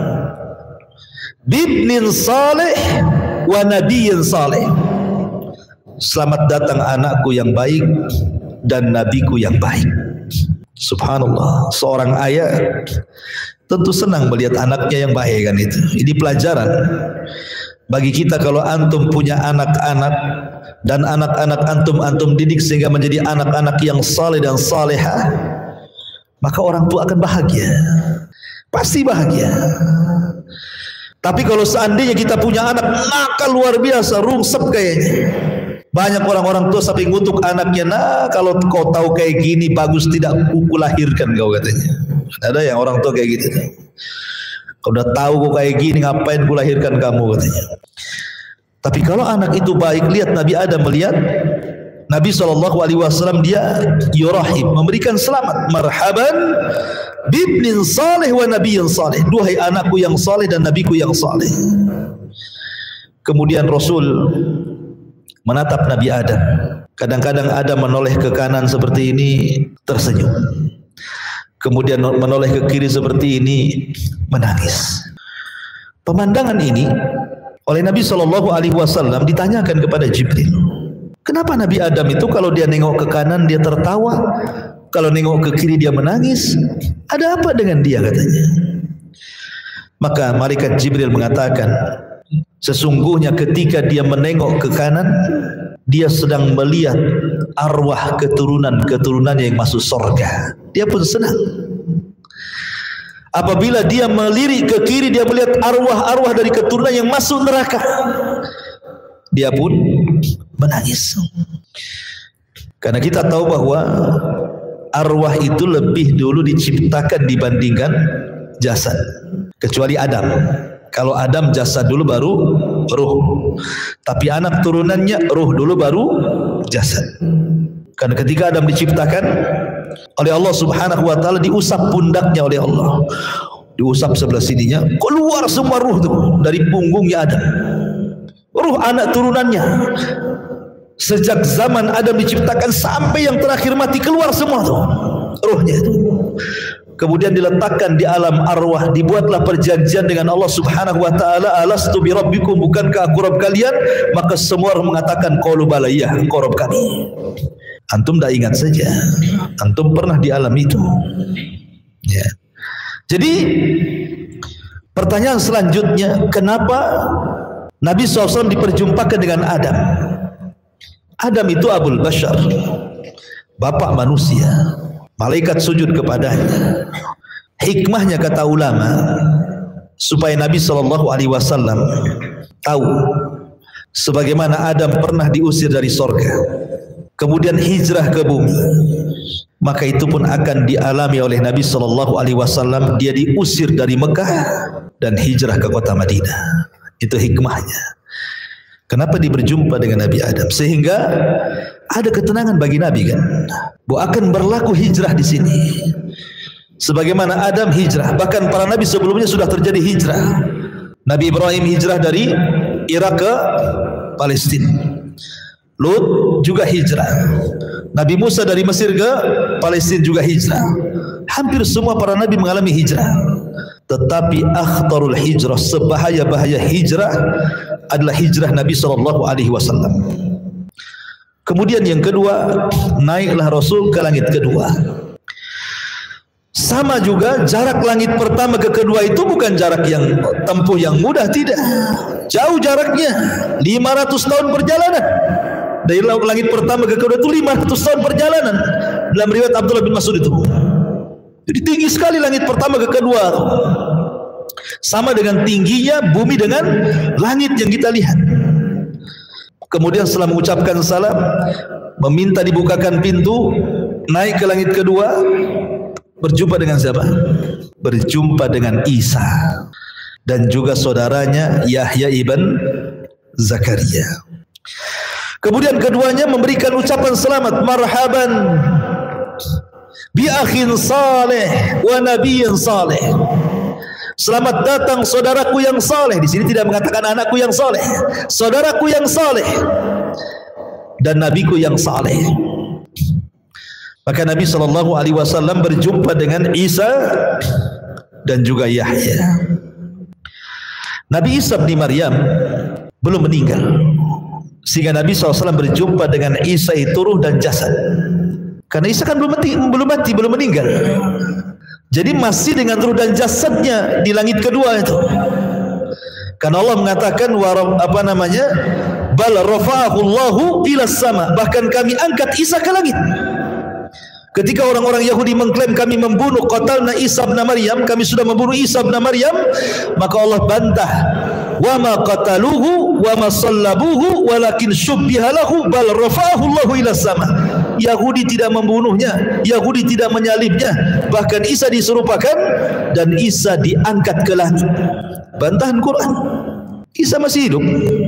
bibnin salih wa nabiyyin salih. Selamat datang anakku yang baik dan nabiku yang baik. Subhanallah, seorang ayah tentu senang melihat anaknya yang baik kan itu. Ini pelajaran bagi kita. Kalau antum punya anak-anak dan anak-anak antum didik sehingga menjadi anak-anak yang saleh dan salehah, maka orang tua akan bahagia, pasti bahagia. Tapi kalau seandainya kita punya anak nakal luar biasa, rungsep kayaknya, banyak orang-orang tua sampai ngutuk anaknya, nah kalau kau tahu kayak gini bagus tidak ku lahirkan kau, katanya. Ada yang orang tua kayak gitu, kau udah tahu kau kayak gini ngapain ku lahirkan kamu, katanya. Tapi kalau anak itu baik, lihat Nabi Adam, melihat Nabi SAW, dia yurahim, memberikan selamat, marhaban bibnin salih wa nabiyyin salih, duhai anakku yang saleh dan nabiku yang saleh. Kemudian Rasul menatap Nabi Adam. Kadang-kadang Adam menoleh ke kanan seperti ini, tersenyum. Kemudian menoleh ke kiri seperti ini, menangis. Pemandangan ini oleh Nabi SAW ditanyakan kepada Jibril. Kenapa Nabi Adam itu kalau dia nengok ke kanan dia tertawa, kalau nengok ke kiri dia menangis? Ada apa dengan dia, katanya. Maka malaikat Jibril mengatakan, sesungguhnya ketika dia menengok ke kanan, dia sedang melihat arwah keturunannya yang masuk surga. Dia pun senang. Apabila dia melirik ke kiri, dia melihat arwah-arwah dari keturunan yang masuk neraka. Dia pun menangis. Karena kita tahu bahwa arwah itu lebih dulu diciptakan dibandingkan jasad. Kecuali Adam. Kalau Adam jasad dulu baru ruh. Tapi anak turunannya ruh dulu baru jasad. Karena ketika Adam diciptakan oleh Allah Subhanahu wa taala, diusap pundaknya oleh Allah, diusap sebelah sininya, keluar semua ruh itu dari punggungnya Adam, ruh anak turunannya. Sejak zaman Adam diciptakan sampai yang terakhir mati, keluar semua tuh ruhnya itu. Kemudian diletakkan di alam arwah, dibuatlah perjanjian dengan Allah Subhanahu wa taala, alastu bi rabbikum, bukankah aku Rabb kalian? Maka semua orang mengatakan qalu bala, ya engkau Rabb kami. Antum dah ingat saja, antum pernah di alam itu. Ya. Jadi Pertanyaan selanjutnya, kenapa Nabi SAW diperjumpakan dengan Adam? Adam itu Abul Bashar, bapak manusia. Malaikat sujud kepadanya. Hikmahnya kata ulama, supaya Nabi SAW tahu sebagaimana Adam pernah diusir dari sorga, kemudian hijrah ke bumi, maka itu pun akan dialami oleh Nabi SAW. Dia diusir dari Mekah dan hijrah ke kota Madinah. Itu hikmahnya. Kenapa dia berjumpa dengan Nabi Adam? Sehingga ada ketenangan bagi Nabi kan, bahwa akan berlaku hijrah di sini. Sebagaimana Adam hijrah, bahkan para Nabi sebelumnya sudah terjadi hijrah. Nabi Ibrahim hijrah dari Irak ke Palestina. Lut juga hijrah. Nabi Musa dari Mesir ke Palestina juga hijrah. Hampir semua para Nabi mengalami hijrah. Tetapi akhtarul hijrah, sebahaya-bahaya hijrah adalah hijrah Nabi SAW. Kemudian yang kedua, naiklah Rasul ke langit kedua. Sama juga jarak langit pertama ke kedua itu bukan jarak yang tempuh yang mudah, tidak. Jauh jaraknya, 500 tahun perjalanan. Dari langit pertama ke kedua itu 500 tahun perjalanan. Dalam riwayat Abdullah bin Mas'ud itu. Jadi tinggi sekali langit pertama ke kedua. Sama dengan tingginya bumi dengan langit yang kita lihat. Kemudian setelah mengucapkan salam, meminta dibukakan pintu, naik ke langit kedua, berjumpa dengan siapa? Berjumpa dengan Isa dan juga saudaranya Yahya ibn Zakaria. Kemudian keduanya memberikan ucapan selamat, marhaban bi akhin saleh wa nabiyyin saleh. Selamat datang saudaraku yang saleh. Di sini tidak mengatakan anakku yang saleh, saudaraku yang saleh dan nabiku yang saleh. Maka Nabi SAW berjumpa dengan Isa dan juga Yahya. Nabi Isa bin Maryam belum meninggal, sehingga Nabi SAW berjumpa dengan Isa itu ruh dan jasad. Karena Isa kan belum mati, belum meninggal. Jadi masih dengan ruh dan jasadnya di langit kedua itu. Karena Allah mengatakan bal rafa'ahu Allahu ila sama, bahkan kami angkat Isa ke langit. Ketika orang-orang Yahudi mengklaim kami membunuh qatalna Isa bin Maryam, kami sudah membunuh Isa bin Maryam, maka Allah bantah, wa ma qataluhu wa ma sallabuhu walakin syubbiha lahu bal rafa'ahu Allahu ila sama. Yahudi tidak membunuhnya, Yahudi tidak menyalibnya, bahkan Isa diserupakan dan Isa diangkat ke langit. Bantahan Quran. Isa masih hidup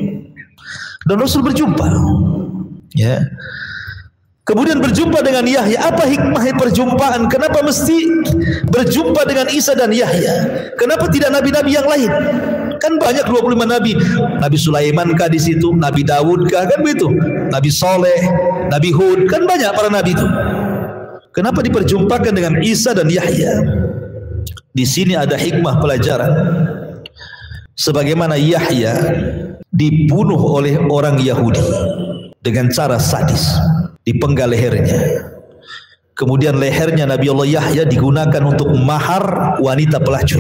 dan Rasul berjumpa, ya. Kemudian berjumpa dengan Yahya. Apa hikmah perjumpaan? Kenapa mesti berjumpa dengan Isa dan Yahya? Kenapa tidak nabi-nabi yang lain? Kan banyak 25 nabi. Nabi Sulaiman kah di situ? Nabi Daud kah? Kan begitu. Nabi Soleh, Nabi Hud, kan banyak para nabi itu. Kenapa diperjumpakan dengan Isa dan Yahya? Di sini ada hikmah pelajaran. Sebagaimana Yahya dibunuh oleh orang Yahudi dengan cara sadis, dipenggal lehernya. Kemudian lehernya Nabi Allah Yahya digunakan untuk mahar wanita pelacur.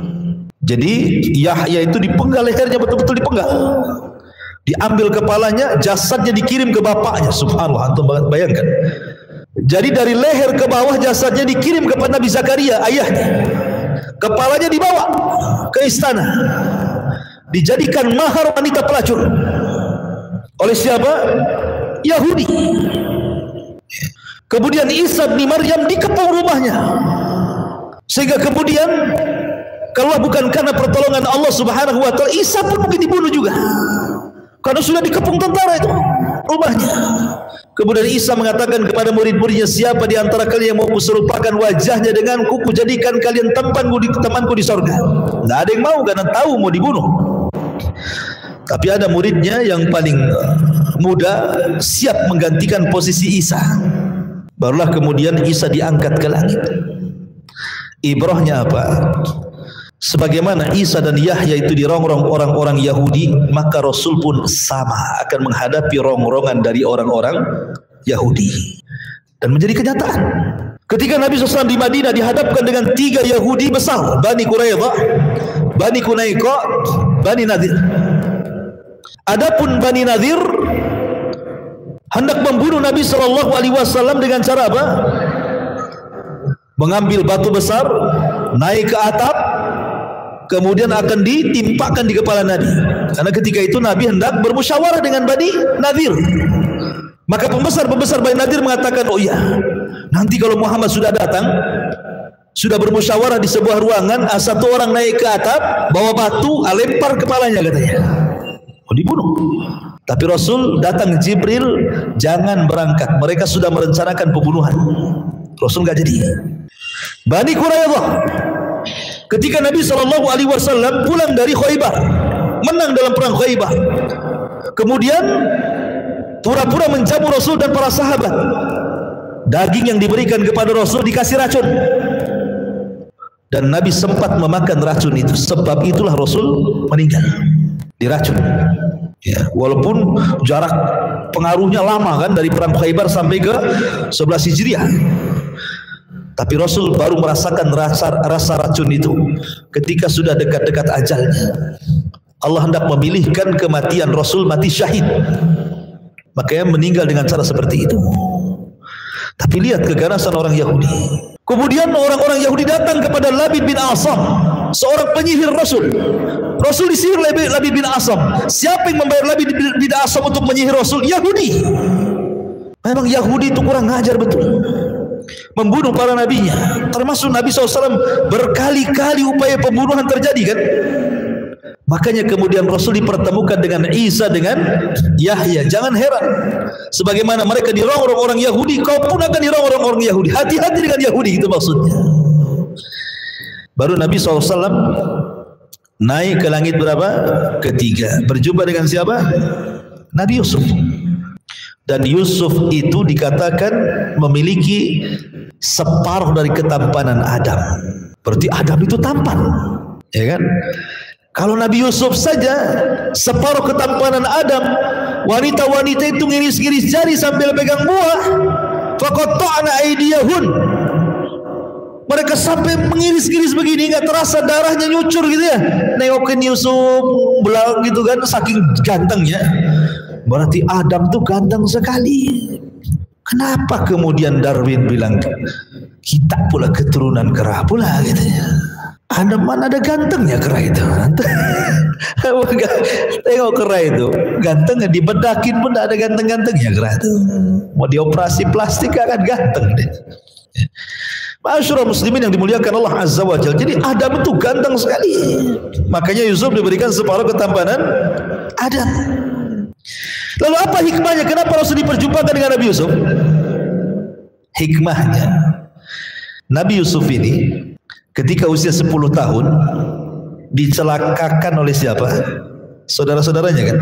Jadi Yahya itu dipenggal lehernya, betul-betul dipenggal. Diambil kepalanya, jasadnya dikirim ke bapaknya. Subhanallah, antum bayangkan. Jadi dari leher ke bawah jasadnya dikirim kepada Nabi Zakaria, ayahnya. Kepalanya dibawa ke istana, dijadikan mahar wanita pelacur. Oleh siapa? Yahudi. Kemudian Isa bin Maryam dikepung rumahnya, sehingga kemudian kalau bukan karena pertolongan Allah Subhanahu wa taala, Isa pun mungkin dibunuh juga, karena sudah dikepung tentara itu rumahnya. Kemudian Isa mengatakan kepada murid-muridnya, siapa di antara kalian yang mau kuserupakan wajahnya denganku, kujadikan kalian temanku di sorga. Tidak ada yang mau, karena tahu mau dibunuh. Tapi ada muridnya yang paling muda siap menggantikan posisi Isa. Barulah kemudian Isa diangkat ke langit. Ibrahnya apa? Sebagaimana Isa dan Yahya itu dirongrong orang-orang Yahudi, maka Rasul pun sama akan menghadapi rongrongan dari orang-orang Yahudi. Dan menjadi kenyataan. Ketika Nabi SAW di Madinah dihadapkan dengan 3 Yahudi besar, Bani Quraidah, Bani Qunaiqa, Bani Nadir. Adapun Bani Nadir hendak membunuh Nabi sallallahu alaihi wasallam dengan cara apa? Mengambil batu besar, naik ke atap, kemudian akan ditimpakan di kepala Nabi. Karena ketika itu Nabi hendak bermusyawarah dengan Bani Nadir. Maka pembesar-pembesar Bani Nadir mengatakan, oh iya, nanti kalau Muhammad sudah datang, sudah bermusyawarah di sebuah ruangan, satu orang naik ke atap, bawa batu, lempar kepalanya katanya. Oh, dibunuh. Tapi Rasul datang Jibril, jangan berangkat. Mereka sudah merencanakan pembunuhan. Rasul enggak jadi. Bani Quraidah, ketika Nabi SAW pulang dari Khaybar, menang dalam perang Khaybar, kemudian pura-pura menjamu Rasul dan para sahabat. Daging yang diberikan kepada Rasul dikasih racun, dan Nabi sempat memakan racun itu. Sebab itulah Rasul meninggal, diracun. Ya, walaupun jarak pengaruhnya lama kan, dari perang Khaybar sampai ke 11 Hijriah, tapi Rasul baru merasakan rasa racun itu ketika sudah dekat-dekat ajalnya. Allah hendak memilihkan kematian, Rasul mati syahid, makanya meninggal dengan cara seperti itu. Tapi lihat keganasan orang Yahudi. Kemudian orang-orang Yahudi datang kepada Labid bin Asam, seorang penyihir Rasul. Rasul disihir Labid bin Asam. Siapa yang membayar Labid bin Asam untuk menyihir Rasul? Yahudi. Memang Yahudi itu kurang ngajar betul, membunuh para nabinya. Termasuk Nabi SAW berkali-kali upaya pembunuhan terjadi kan. Makanya kemudian Rasul dipertemukan dengan Isa dengan Yahya. Jangan heran, sebagaimana mereka dirongrong orang Yahudi, kau pun akan dirongrong orang Yahudi. Hati-hati dengan Yahudi, itu maksudnya. Baru Nabi SAW naik ke langit berapa? Ketiga. Berjumpa dengan siapa? Nabi Yusuf. Dan Yusuf itu dikatakan memiliki separuh dari ketampanan Adam. Berarti Adam itu tampan, ya kan? Kalau Nabi Yusuf saja separuh ketampanan Adam, wanita-wanita itu ngiris-ngiris jari sambil pegang buah. Faqatta'na aydiyahun. Mereka sampai mengiris-ngiris begini, nggak terasa darahnya nyucur gitu ya. Nengokin Yusuf belang gitu kan, saking gantengnya. Berarti Adam tuh ganteng sekali. Kenapa kemudian Darwin bilang kita pula keturunan kera pula gitu ya? Adam mana ada gantengnya kera itu? Tengok kera itu gantengnya, dibedakin pun tidak ada ganteng-gantengnya kera itu. Mau dioperasi plastik akan ganteng deh. Masyaallah muslimin yang dimuliakan Allah Azza wa Jalla. Jadi Adam itu ganteng sekali. Makanya Yusuf diberikan separuh ketampanan Adam. Lalu apa hikmahnya? Kenapa Rasul diperjumpakan dengan Nabi Yusuf? Hikmahnya, Nabi Yusuf ini ketika usia 10 tahun dicelakakan oleh siapa? Saudara-saudaranya kan?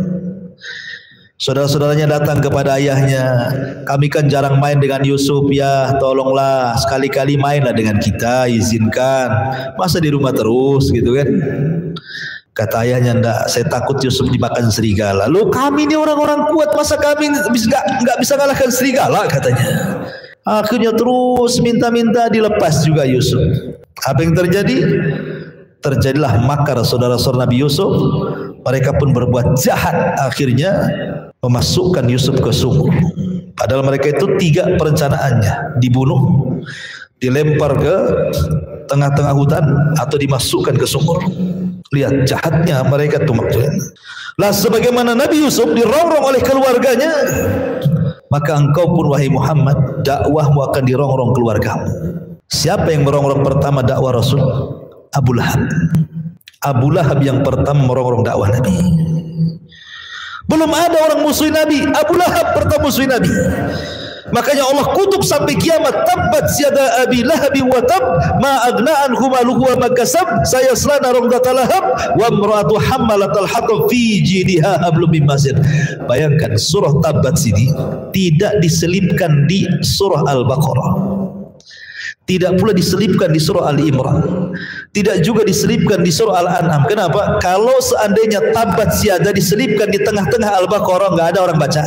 Saudara-saudaranya datang kepada ayahnya, kami kan jarang main dengan Yusuf, ya tolonglah sekali-kali mainlah dengan kita, izinkan. Masa di rumah terus gitu kan? Kata ayahnya, enggak, saya takut Yusuf dimakan serigala. Loh, kami ini orang-orang kuat, masa kami nggak bisa kalahkan serigala, katanya. Akhirnya terus minta-minta, dilepas juga Yusuf. Apa yang terjadi? Terjadilah makar saudara-saudara Nabi Yusuf. Mereka pun berbuat jahat, akhirnya memasukkan Yusuf ke sumur. Padahal mereka itu 3 perencanaannya: dibunuh, dilempar ke tengah-tengah hutan, atau dimasukkan ke sumur. Lihat jahatnya mereka tuh maksudnya. Lah sebagaimana Nabi Yusuf dirongrong oleh keluarganya, maka engkau pun wahai Muhammad, dakwahmu akan dirongrong keluargamu. Siapa yang merongrong pertama dakwah Rasul? Abu Lahab. Abu Lahab yang pertama merongrong dakwah Nabi. Belum ada orang musuh Nabi, Abu Lahab pertama musuh Nabi. Makanya Allah kutuk sampai kiamat, tabbat yada abi lahab wa tab ma aghna anhu maluhu wa ma kasab sayasla naran dzata lahab wa imra'atu hammalatal hatab fi jidha hablum min masad. Bayangkan surah Tabbat sini tidak diselipkan di surah Al-Baqarah, tidak pula diselipkan di surah Ali Imran, tidak juga diselipkan di surah Al-An'am. Kenapa? Kalau seandainya Tabbat siada diselipkan di tengah-tengah Al-Baqarah, nggak ada orang baca.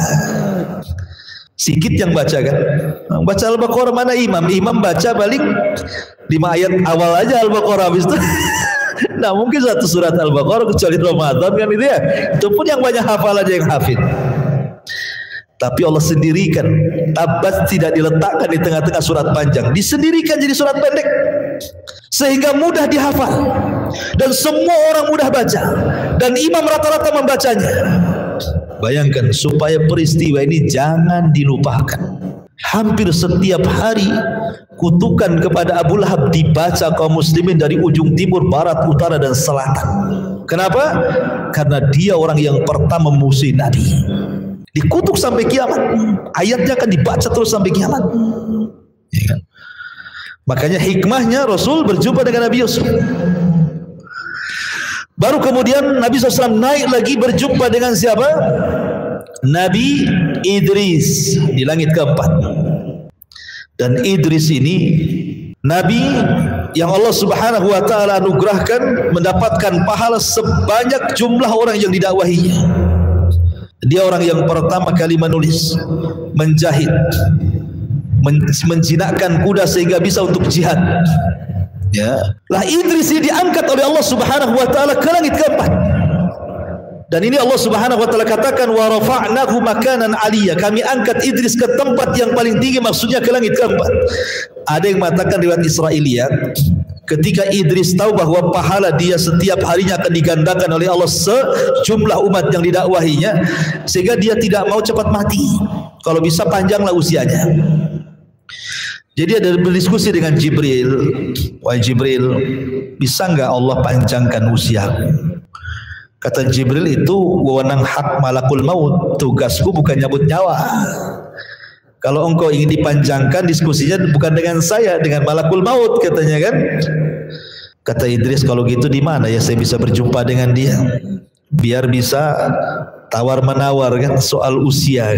Sikit yang baca kan. Baca Al-Baqarah mana imam? Imam baca paling 5 ayat awal aja Al-Baqarah, habis itu Nah mungkin satu surat Al-Baqarah kecuali Ramadan kan itu ya. Itu pun yang banyak hafal aja yang hafid. Tapi Allah sendirikan. Tabbat tidak diletakkan di tengah-tengah surat panjang, disendirikan jadi surat pendek sehingga mudah dihafal dan semua orang mudah baca dan imam rata-rata membacanya. Bayangkan supaya peristiwa ini jangan dilupakan. Hampir setiap hari kutukan kepada Abu Lahab dibaca kaum muslimin dari ujung timur, barat, utara dan selatan. Kenapa? Karena dia orang yang pertama memusuhi Nabi. Dikutuk sampai kiamat. Ayatnya akan dibaca terus sampai kiamat. Ya kan? Makanya hikmahnya Rasul berjumpa dengan Nabi Yusuf. Baru kemudian Nabi SAW naik lagi berjumpa dengan siapa? Nabi Idris di langit keempat. Dan Idris ini Nabi yang Allah Subhanahu wa taala anugerahkan mendapatkan pahala sebanyak jumlah orang yang didakwahinya. Dia orang yang pertama kali menulis, menjahit, menjinakkan kuda sehingga bisa untuk jihad. Ya, lah Idris ini diangkat oleh Allah Subhanahu wa taala ke langit keempat. Dan ini Allah Subhanahu wa taala katakan wa rafa'nahu makanan aliyya. Kami angkat Idris ke tempat yang paling tinggi, maksudnya ke langit keempat. Ada yang mengatakan riwayat Israiliyat, ketika Idris tahu bahwa pahala dia setiap harinya akan digandakan oleh Allah sejumlah umat yang didakwahinya, sehingga dia tidak mau cepat mati. Kalau bisa panjanglah usianya. Jadi ada berdiskusi dengan Jibril, wahai Jibril, bisa enggak Allah panjangkan usia? Kata Jibril, itu wewenang hak malakul maut, tugasku bukan nyabut nyawa. Kalau engkau ingin dipanjangkan diskusinya bukan dengan saya, dengan malakul maut katanya kan. Kata Idris, kalau gitu di mana ya saya bisa berjumpa dengan dia? Biar bisa tawar menawar kan soal usia.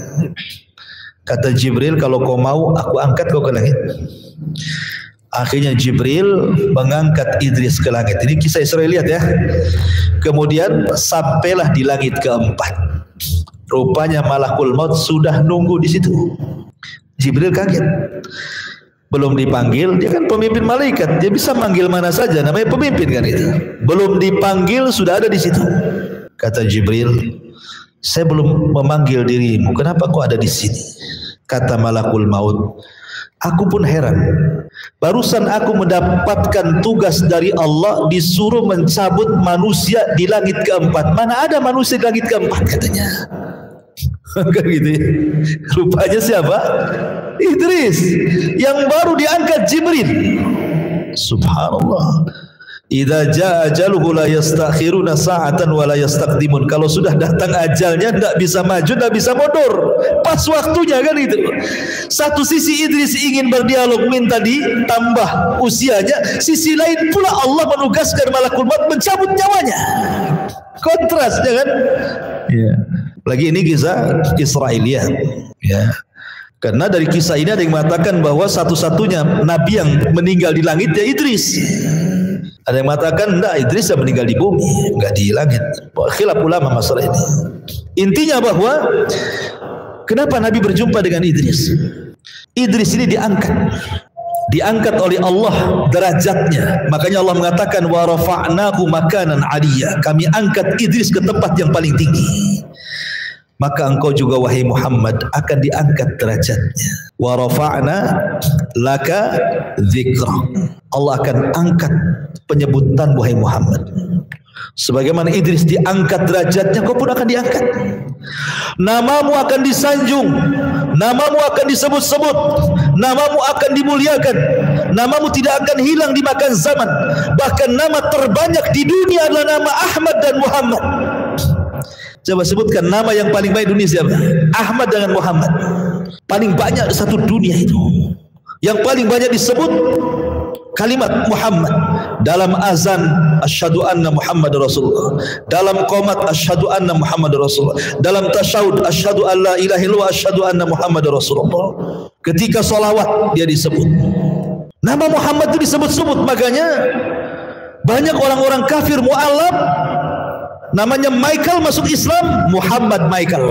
Kata Jibril, kalau kau mau aku angkat kau ke langit. Akhirnya Jibril mengangkat Idris ke langit. Ini kisah Israiliyat ya. Kemudian sampailah di langit keempat. Rupanya malakul maut sudah nunggu di situ. Jibril kaget. Belum dipanggil, dia kan pemimpin malaikat. Dia bisa manggil mana saja, namanya pemimpin kan itu. Belum dipanggil sudah ada di situ. Kata Jibril, saya belum memanggil dirimu, kenapa kau ada di sini? Kata malakul maut, aku pun heran. Barusan aku mendapatkan tugas dari Allah, disuruh mencabut manusia di langit keempat. Mana ada manusia di langit keempat katanya. Kan gitu ya. Rupanya siapa? Idris yang baru diangkat Jibril. Subhanallah. Idza jaa ajaluhu la yastakhiruna sa'atan wa la yastaqdimun. Kalau sudah datang ajalnya tidak bisa maju, tidak bisa mundur. Pas waktunya kan itu. Satu sisi Idris ingin berdialog minta ditambah usianya, sisi lain pula Allah menugaskan malakul maut mencabut nyawanya. Kontras ya kan? Ya. Lagi ini kisah Israiliyat. Ya. Karena dari kisah ini ada yang mengatakan bahwa satu-satunya nabi yang meninggal di langit ya Idris. Ada yang mengatakan enggak, Idris yang meninggal di bumi, enggak di langit. Khilaf ulama masalah ini. Intinya bahwa kenapa Nabi berjumpa dengan Idris? Idris ini diangkat oleh Allah derajatnya. Makanya Allah mengatakan wa rafa'nahu makanan aliyya. Kami angkat Idris ke tempat yang paling tinggi. Maka engkau juga wahai Muhammad akan diangkat derajatnya. Wa rafa'na laka dzikra. Allah akan angkat penyebutan wahai Muhammad. Sebagaimana Idris diangkat derajatnya, kau pun akan diangkat. Namamu akan disanjung, namamu akan disebut-sebut, namamu akan dimuliakan, namamu tidak akan hilang dimakan zaman. Bahkan nama terbanyak di dunia adalah nama Ahmad dan Muhammad. Coba sebutkan nama yang paling baik dunia siapa? Ahmad dengan Muhammad. Paling banyak satu dunia itu. Yang paling banyak disebut kalimat Muhammad dalam azan asyhadu anna Muhammad Rasulullah, dalam qomat asyhadu anna Muhammad Rasulullah, dalam tasyahud asyhadu an la ilaha illallah asyhadu anna Muhammad Rasulullah. Ketika salawat dia disebut. Nama Muhammad itu disebut-sebut, makanya banyak orang-orang kafir mu'allab namanya Michael masuk Islam, Muhammad Michael.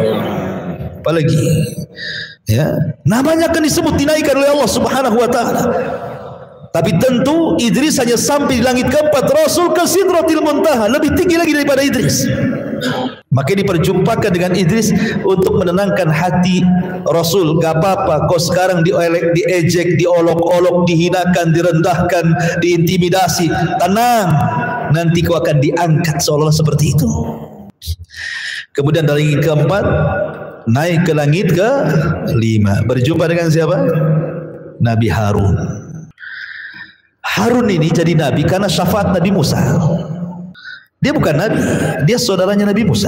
Apalagi ya, namanya akan disebut dinaikkan oleh Allah Subhanahu wa taala. Tapi tentu Idris hanya sampai di langit keempat, Rasul ke Sidratil Muntaha, lebih tinggi lagi daripada Idris. Maka diperjumpakan dengan Idris untuk menenangkan hati Rasul. Gak apa-apa kau sekarang diejek, diolok-olok, dihinakan, direndahkan, diintimidasi. Tenang, nanti kau akan diangkat seolah-olah seperti itu. Kemudian dari langit keempat naik ke langit ke-5, berjumpa dengan siapa? Nabi Harun. Harun ini jadi nabi karena syafaat Nabi Musa. Dia bukan nabi, dia saudaranya Nabi Musa.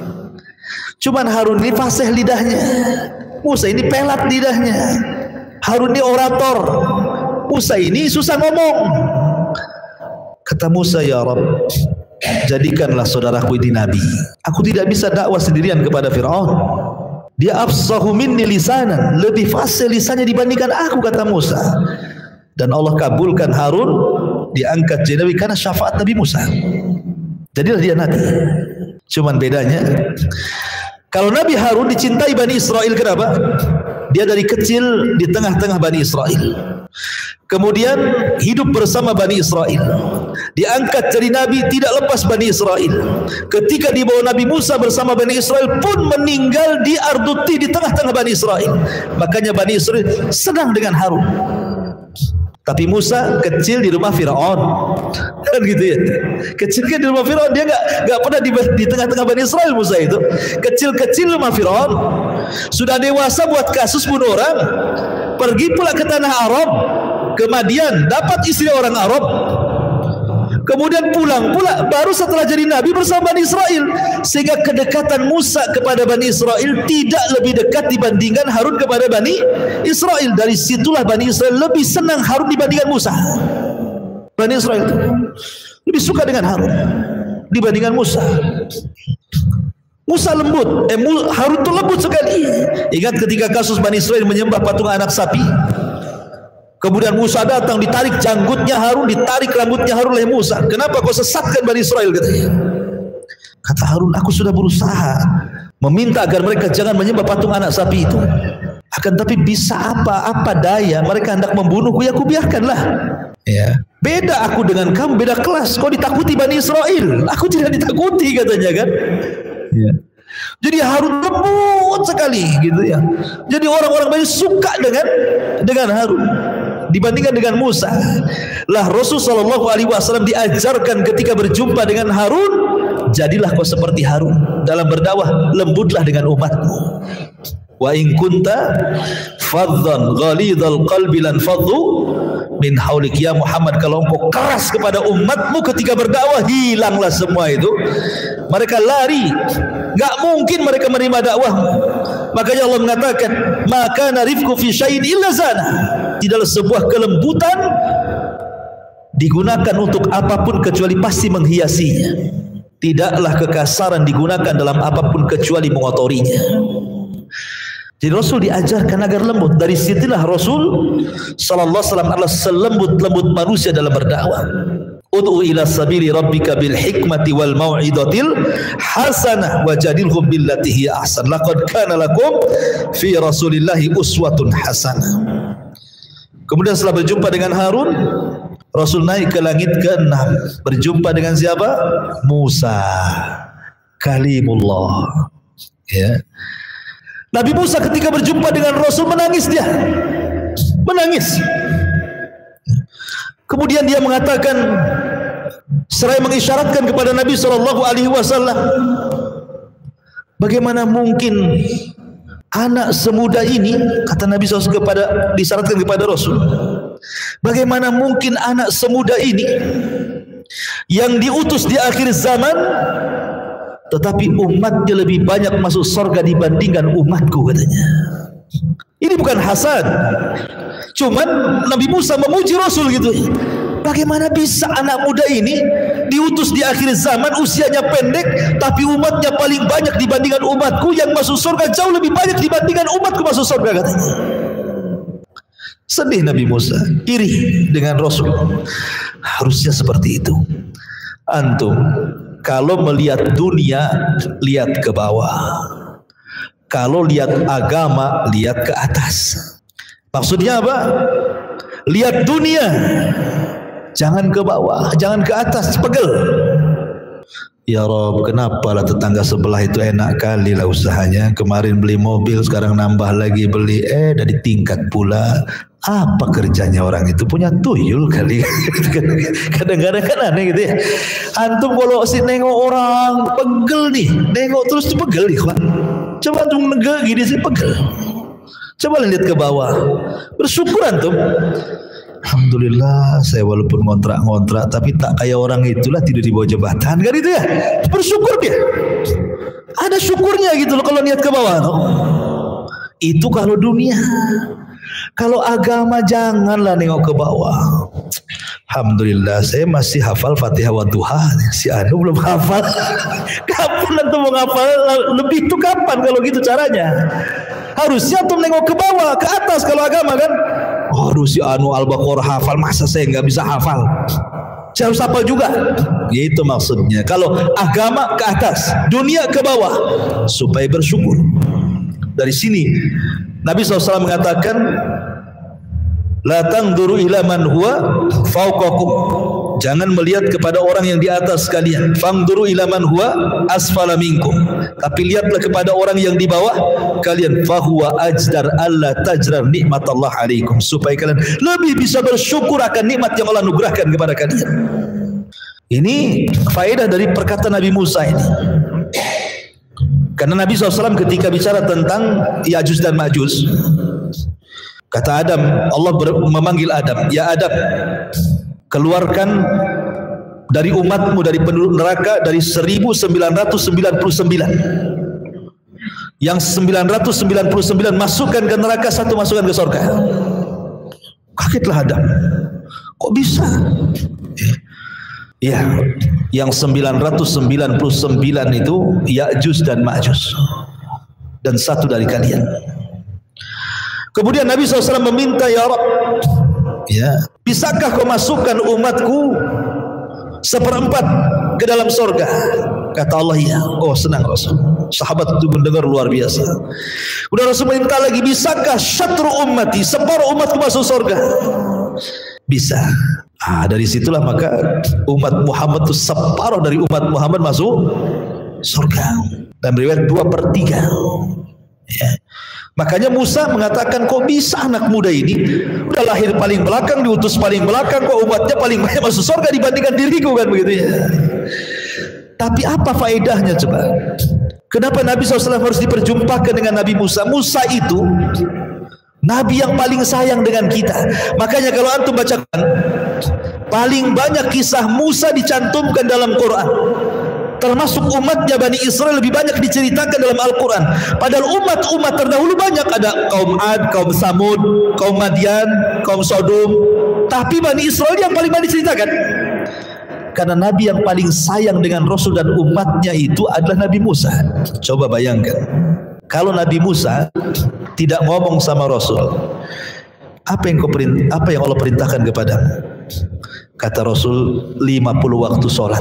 Cuman Harun ini fasih lidahnya, Musa ini pelat lidahnya. Harun ini orator, Musa ini susah ngomong. Kata Musa, ya Rabb, jadikanlah saudaraku ini nabi. Aku tidak bisa dakwah sendirian kepada Fir'aun. Dia afsahu minni lisanan, lebih fasih lisannya dibandingkan aku, kata Musa. Dan Allah kabulkan Harun diangkat jadi nabi karena syafaat Nabi Musa. Jadilah dia nabi. Cuman bedanya, kalau Nabi Harun dicintai Bani Israel, kenapa? Dia dari kecil di tengah-tengah Bani Israel, kemudian hidup bersama Bani Israel, diangkat jadi nabi, tidak lepas Bani Israel. Ketika dibawa Nabi Musa bersama Bani Israel pun meninggal di Arduti, di tengah-tengah Bani Israel. Makanya Bani Israel senang dengan Harun. Tapi Musa kecil di rumah Fir'aun, kan gitu ya. Kecil kan di rumah Fir'aun, dia nggak pernah di tengah-tengah Bani Israel. Musa itu kecil-kecil rumah Fir'aun, sudah dewasa buat kasus bunuh orang, pergi pula ke tanah Arab, ke Madian, dapat istri orang Arab, kemudian pulang pula baru setelah jadi nabi bersama Bani Israel. Sehingga kedekatan Musa kepada Bani Israel tidak lebih dekat dibandingkan Harun kepada Bani Israel. Dari situlah Bani Israel lebih senang Harun dibandingkan Musa. Bani Israel lebih suka dengan Harun dibandingkan Musa. Musa lembut, Harun itu lembut sekali. Ingat ketika kasus Bani Israel menyembah patung anak sapi, kemudian Musa datang, ditarik janggutnya Harun, ditarik rambutnya Harun oleh Musa. Kenapa kau sesatkan Bani Israel, katanya. Kata Harun, aku sudah berusaha meminta agar mereka jangan menyembah patung anak sapi itu. Akan tapi bisa apa daya, mereka hendak membunuhku, ya aku biarkanlah. Ya. Beda aku dengan kamu, beda kelas. Kau ditakuti Bani Israel, aku tidak ditakuti, katanya kan. Ya. Jadi Harun lembut sekali gitu ya. Jadi orang-orang banyak suka dengan Harun dibandingkan dengan Musa. Lah Rasulullah SAW diajarkan ketika berjumpa dengan Harun, jadilah kau seperti Harun dalam berdakwah, lembutlah dengan umatmu. Wa in kunta faddan ghalidhal qalbi lan faddu min haulik. Ya Muhammad, kalau engkau keras kepada umatmu ketika berdakwah, hilanglah semua itu. Mereka lari, enggak mungkin mereka menerima dakwahmu. Makanya Allah mengatakan, maka narifku fi syai'in illa zana. Tidaklah sebuah kelembutan digunakan untuk apapun kecuali pasti menghiasinya. Tidaklah kekasaran digunakan dalam apapun kecuali mengotorinya. Jadi Rasul diajarkan agar lembut. Dari situlah Rasul sallallahu alaihi wasallam adalah selembut-lembut manusia dalam berdakwah. Ud'u ila sabili rabbika bil hikmati wal mau'izatil hasanah wajadilhum billati hiya ahsan. Laqad kana lakum fi Rasulillahi uswatun hasanah. Kemudian setelah berjumpa dengan Harun, Rasul naik ke langit ke-6, berjumpa dengan siapa? Musa, Kalimullah. Ya. Nabi Musa ketika berjumpa dengan Rasul menangis, dia menangis. Kemudian dia mengatakan, seraya mengisyaratkan kepada Nabi SAW, bagaimana mungkin anak semuda ini, kata Nabi SAW disyaratkan kepada Rasul, bagaimana mungkin anak semuda ini yang diutus di akhir zaman, tetapi umatnya lebih banyak masuk surga dibandingkan umatku, katanya. Ini bukan hasad, cuman Nabi Musa memuji Rasul gitu. Bagaimana bisa anak muda ini diutus di akhir zaman, usianya pendek, tapi umatnya paling banyak dibandingkan umatku, yang masuk surga jauh lebih banyak dibandingkan umatku masuk surga, katanya. Sedih Nabi Musa, iri dengan Rasul. Harusnya seperti itu. Antum kalau melihat dunia, lihat ke bawah. Kalau lihat agama, lihat ke atas. Maksudnya apa? lihat dunia, jangan ke bawah, jangan ke atas, pegel. Ya Rob, kenapa lah tetangga sebelah itu enak kali lah usahanya. Kemarin beli mobil, sekarang nambah lagi beli. Dari tingkat pula. Apa kerjanya orang itu? Punya tuyul kali. Kadang-kadang kan aneh gitu ya. Antum kalau nengok orang pegel nih, nengok terus tuh pegel nih. Coba antum negak gini sih pegel. Coba lihat ke bawah. Bersyukur antum. Alhamdulillah saya walaupun ngontrak tapi tak kayak orang itulah tidur di bawah jembatan kan itu ya. Bersyukur dia. Ada syukurnya gitu loh kalau niat ke bawah no? Itu kalau dunia. Kalau agama janganlah nengok ke bawah. Alhamdulillah saya masih hafal Fatihah wa duha. Si Anu belum hafal. Kapan antum mau hafal lebih itu kapan kalau gitu caranya? Harusnya antum nengok ke bawah, ke atas kalau agama kan. Harus si Anu Al-Baqarah hafal, masa saya nggak bisa hafal? Saya harus hafal juga. Itu maksudnya. Kalau agama ke atas, dunia ke bawah, supaya bersyukur. Dari sini Nabi SAW mengatakan, la tangduru ila man huwa fauqakum. Jangan melihat kepada orang yang di atas kalian. Fangduru ila man huwa asfala minkum. Tapi lihatlah kepada orang yang di bawah kalian. Fahuwa ajdar alla tajrar nikmatallah alaikum. Supaya kalian lebih bisa bersyukur akan nikmat yang Allah anugerahkan kepada kalian. Ini faedah dari perkataan Nabi Musa ini. Karena Nabi SAW ketika bicara tentang Ya'juj dan Ma'juj, kata Adam, Allah memanggil Adam, ya Adam, keluarkan dari umatmu, dari penduduk neraka, dari 1999. Yang 999 masukkan ke neraka, satu masukkan ke surga. Kagetlah Adam. Kok bisa? Ya, yang 999 itu Ya'juj dan Ma'juj. Dan satu dari kalian. Kemudian Nabi SAW meminta, ya Rabb, ya, bisakah kau masukkan umatku 1/4 ke dalam surga? Kata Allah, ya. Oh, senang Rasul. Sahabat itu mendengar luar biasa. Udah Rasul minta lagi, bisakah syatru ummati, separuh umatku masuk surga? Bisa. Dari situlah maka umat Muhammad itu separuh dari umat Muhammad masuk surga. Dan riwayat 2/3. Ya. Makanya Musa mengatakan, kok bisa anak muda ini udah lahir paling belakang, diutus paling belakang, kok umatnya paling banyak masuk surga dibandingkan diriku, kan begitu ya. Tapi apa faedahnya coba? Kenapa Nabi SAW harus diperjumpakan dengan Nabi Musa? Musa itu Nabi yang paling sayang dengan kita. Makanya kalau antum bacakan, paling banyak kisah Musa dicantumkan dalam Quran. Termasuk umatnya Bani Israel lebih banyak diceritakan dalam Al-Quran. Padahal umat-umat terdahulu banyak. Ada kaum Ad, kaum Samud, kaum Madian, kaum Sodom. Tapi Bani Israel yang paling banyak diceritakan. Karena Nabi yang paling sayang dengan Rasul dan umatnya itu adalah Nabi Musa. Coba bayangkan, kalau Nabi Musa tidak ngomong sama Rasul, apa yang Allah perintahkan kepadamu? Kata Rasul, 50 waktu sholat.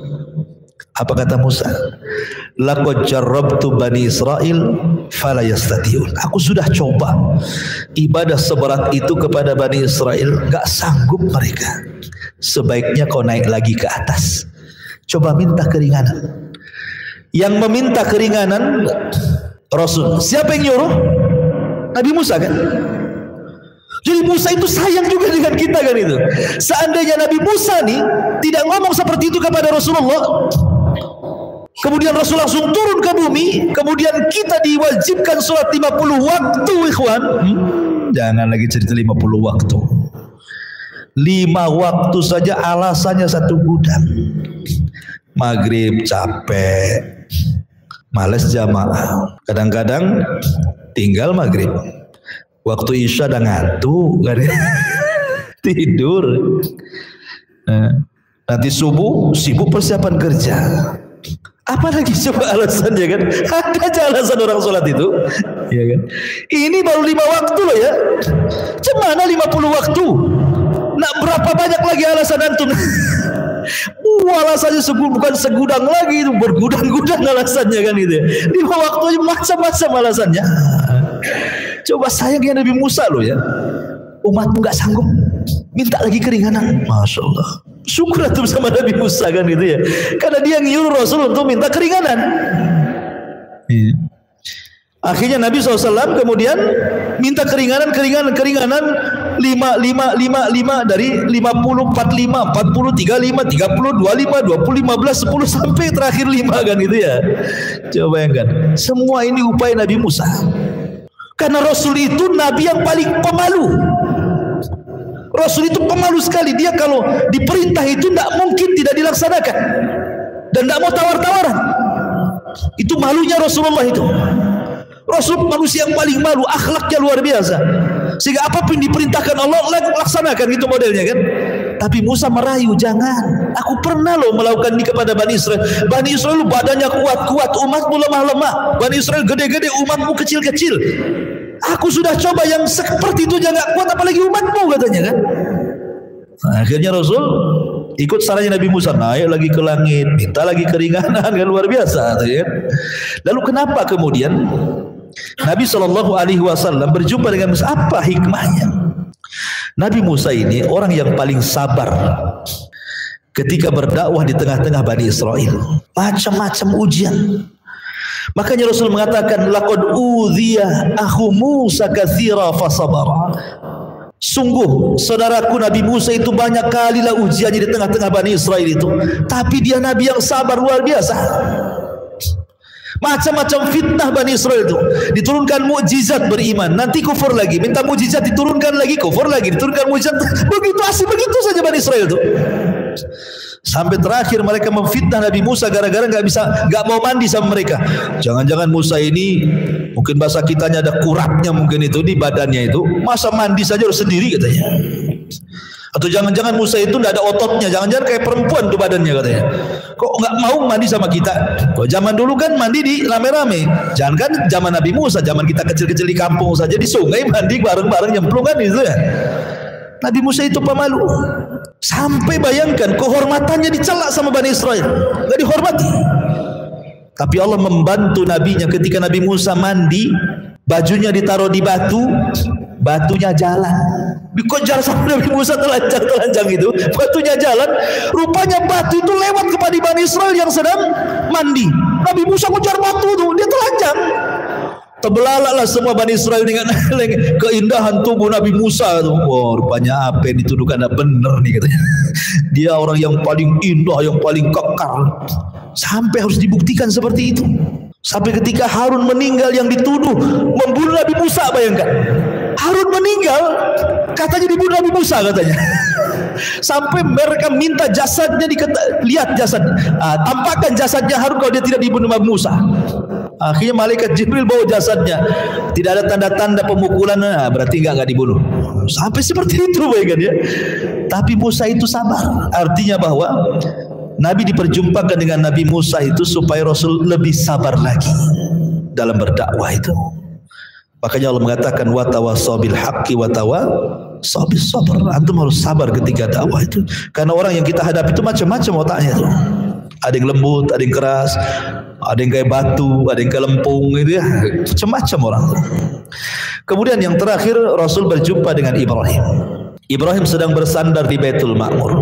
Apa kata Musa? Laqad jarrabtu Bani Israel fala yastati'un. Aku sudah coba ibadah seberat itu kepada Bani Israel, gak sanggup mereka. Sebaiknya kau naik lagi ke atas. Coba minta keringanan. Yang meminta keringanan Rasul. Siapa yang nyuruh? Nabi Musa kan? Jadi Musa itu sayang juga dengan kita kan itu. Seandainya Nabi Musa nih tidak ngomong seperti itu kepada Rasulullah, kemudian Rasul langsung turun ke bumi, kemudian kita diwajibkan sholat 50 waktu, ikhwan. Jangan lagi cerita 50 waktu. 5 waktu saja alasannya satu gudang. Maghrib capek, males jamaah. Kadang-kadang tinggal maghrib. Waktu isya udah ngantuk, tidur. Nanti subuh sibuk persiapan kerja. Apalagi coba alasannya kan? Ada aja alasan orang sholat itu, ya kan? Ini baru 5 waktu loh ya. Cemana 50 waktu? Nah, berapa banyak lagi alasan antum? Alasannya bukan segudang lagi, itu bergudang-gudang alasannya kan itu. 5 waktu macam-macam alasannya. Coba sayangnya Nabi Musa loh ya. umatmu nggak sanggup, minta lagi keringanan. Masya Allah. Syukur itu bersama Nabi Musa kan gitu ya. Karena dia nyuruh Rasul untuk minta keringanan. Akhirnya Nabi SAW kemudian minta keringanan 5 dari 50, 45, 40, 35, 30, 25, 20, 15, 10 sampai terakhir 5 kan gitu ya. Coba bayangkan. Semua ini upaya Nabi Musa. Karena Rasul itu Nabi yang paling pemalu. Rasul itu pemalu sekali. Dia kalau diperintah itu tidak mungkin tidak dilaksanakan. Dan tidak mau tawar-tawaran. Itu malunya Rasulullah itu. Rasul manusia yang paling malu, akhlaknya luar biasa. Sehingga apapun diperintahkan Allah, laksanakan, itu modelnya kan. Tapi Musa merayu, jangan. Aku pernah loh melakukan ini kepada Bani Israel. Bani Israel badannya kuat-kuat, umatmu lemah-lemah. Bani Israel gede-gede, umatmu kecil-kecil. Aku sudah coba yang seperti itu jangan kuat, apalagi umatmu, katanya kan. Nah, akhirnya Rasul ikut sarannya Nabi Musa, naik lagi ke langit, minta lagi keringanan, kan luar biasa. Ya. Lalu kenapa kemudian Nabi SAW berjumpa dengan Musa? Apa hikmahnya? Nabi Musa ini orang yang paling sabar ketika berdakwah di tengah-tengah Bani Israel. Macam-macam ujian. Makanya Rasul mengatakan, laqad udhiya akhu Musa katsira fasabara. Sungguh saudaraku Nabi Musa itu banyak kalilah ujiannya di tengah-tengah Bani Israel itu, tapi dia Nabi yang sabar luar biasa. Macam-macam fitnah Bani Israel itu. Diturunkan mukjizat beriman, nanti kufur lagi, minta mukjizat diturunkan lagi, kufur lagi, diturunkan mukjizat, begitu asli begitu saja Bani Israel itu. Sampai terakhir mereka memfitnah Nabi Musa gara-gara nggak mau mandi sama mereka. Jangan-jangan Musa ini mungkin bahasa kitanya ada kurapnya mungkin itu di badannya itu, masa mandi saja harus sendiri katanya. Atau jangan-jangan Musa itu tidak ada ototnya, jangan-jangan kayak perempuan tuh badannya katanya. Kok nggak mau mandi sama kita? Kok zaman dulu kan mandi di rame-rame. Jangan kan zaman Nabi Musa, zaman kita kecil-kecil di kampung saja di sungai mandi bareng-bareng nyemplung kan itu ya. Nabi Musa itu pemalu. Sampai bayangkan kehormatannya dicela sama Bani Israel, nggak dihormati. Tapi Allah membantu nabinya ketika Nabi Musa mandi, bajunya ditaruh di batu, batunya jalan. Dikejar sama Nabi Musa telanjang itu, batunya jalan. Rupanya batu itu lewat kepada Bani Israel yang sedang mandi. Nabi Musa kejar batu tuh, dia telanjang. Terbelalaklah semua Bani Israel dengan keindahan tubuh Nabi Musa itu. Wah, rupanya apa yang dituduhkan ada benar nih katanya. Dia orang yang paling indah, yang paling kekal. Sampai harus dibuktikan seperti itu. Sampai ketika Harun meninggal yang dituduh membunuh Nabi Musa, bayangkan. Harun meninggal, katanya dibunuh Nabi Musa katanya. Sampai mereka minta jasadnya, lihat jasad, tampakkan jasadnya Harun kalau dia tidak dibunuh Nabi Musa. Akhirnya malaikat Jibril bawa jasadnya, tidak ada tanda-tanda pemukulan, berarti enggak dibunuh. Sampai seperti itu bayangkan ya. Tapi Musa itu sabar. Artinya bahwa Nabi diperjumpakan dengan Nabi Musa itu supaya Rasul lebih sabar lagi dalam berdakwah itu. Makanya Allah mengatakan wa tawassaw bil haqqi wa tawassaw bis sabr. Antum harus sabar ketika dakwah itu. Karena orang yang kita hadapi itu macam-macam otaknya itu. Ada yang lembut, ada yang keras, ada yang kayak batu, ada yang kayak lempung gitu ya. Macam-macam orang. Kemudian yang terakhir Rasul berjumpa dengan Ibrahim. Ibrahim sedang bersandar di Baitul Ma'mur.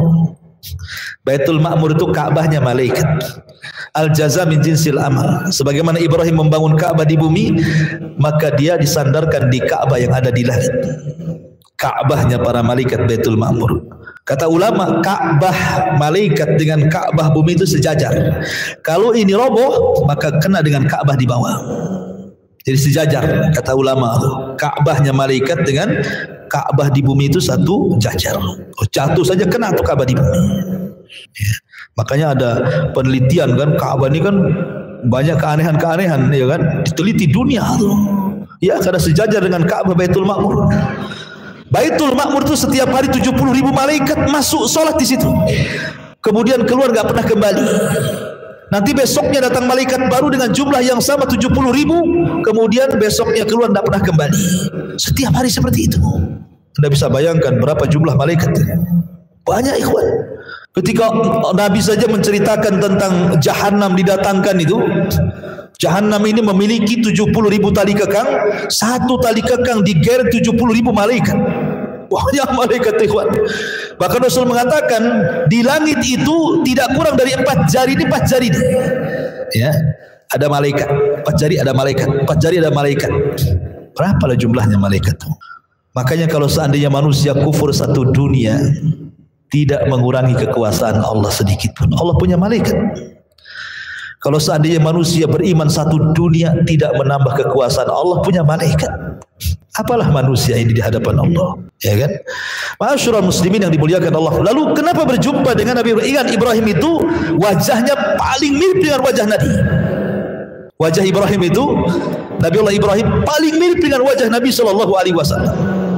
Baitul Ma'mur itu Ka'bahnya malaikat. Al-jaza min jinsil amal. Sebagaimana Ibrahim membangun Ka'bah di bumi, maka dia disandarkan di Ka'bah yang ada di langit. Ka'bahnya para malaikat Baitul Ma'mur. Kata ulama, Ka'bah malaikat dengan Ka'bah bumi itu sejajar. Kalau ini roboh, maka kena dengan Ka'bah di bawah. Jadi sejajar, kata ulama. Ka'bahnya malaikat dengan Ka'bah di bumi itu satu jajar. Oh, jatuh saja kena tuh Ka'bah di bumi. Ya. Makanya ada penelitian kan, Ka'bah ini kan banyak keanehan-keanehan, ya kan? Diteliti dunia tuh. Ya, karena sejajar dengan Ka'bah Baitul Ma'mur. Baitul Ma'mur itu setiap hari 70.000 malaikat masuk sholat di situ. Kemudian keluar nggak pernah kembali. Nanti besoknya datang malaikat baru dengan jumlah yang sama 70.000. Kemudian besoknya keluar nggak pernah kembali. Setiap hari seperti itu. Anda bisa bayangkan berapa jumlah malaikat. Banyak ikhwan. Ketika Nabi saja menceritakan tentang Jahannam didatangkan itu. Jahannam ini memiliki 70.000 tali kekang. Satu tali kekang digeret 70.000 malaikat. Banyak malaikat ikhwan. Bahkan Rasul mengatakan di langit itu tidak kurang dari 4 jari ini 4 jari ini. Ya, ada malaikat, 4 jari ada malaikat, 4 jari ada malaikat. Berapalah jumlahnya malaikat itu? Makanya kalau seandainya manusia kufur satu dunia, tidak mengurangi kekuasaan Allah sedikit pun. Allah punya malaikat. Kalau seandainya manusia beriman satu dunia, tidak menambah kekuasaan Allah punya malaikat. Apalah manusia ini di hadapan Allah, ya kan? Ma'asyiral muslimin yang dimuliakan Allah. Lalu kenapa berjumpa dengan Nabi Ibrahim? Ingat, Ibrahim itu wajahnya paling mirip dengan wajah Nabi. Wajah Ibrahim itu, Nabiullah Ibrahim paling mirip dengan wajah Nabi SAW.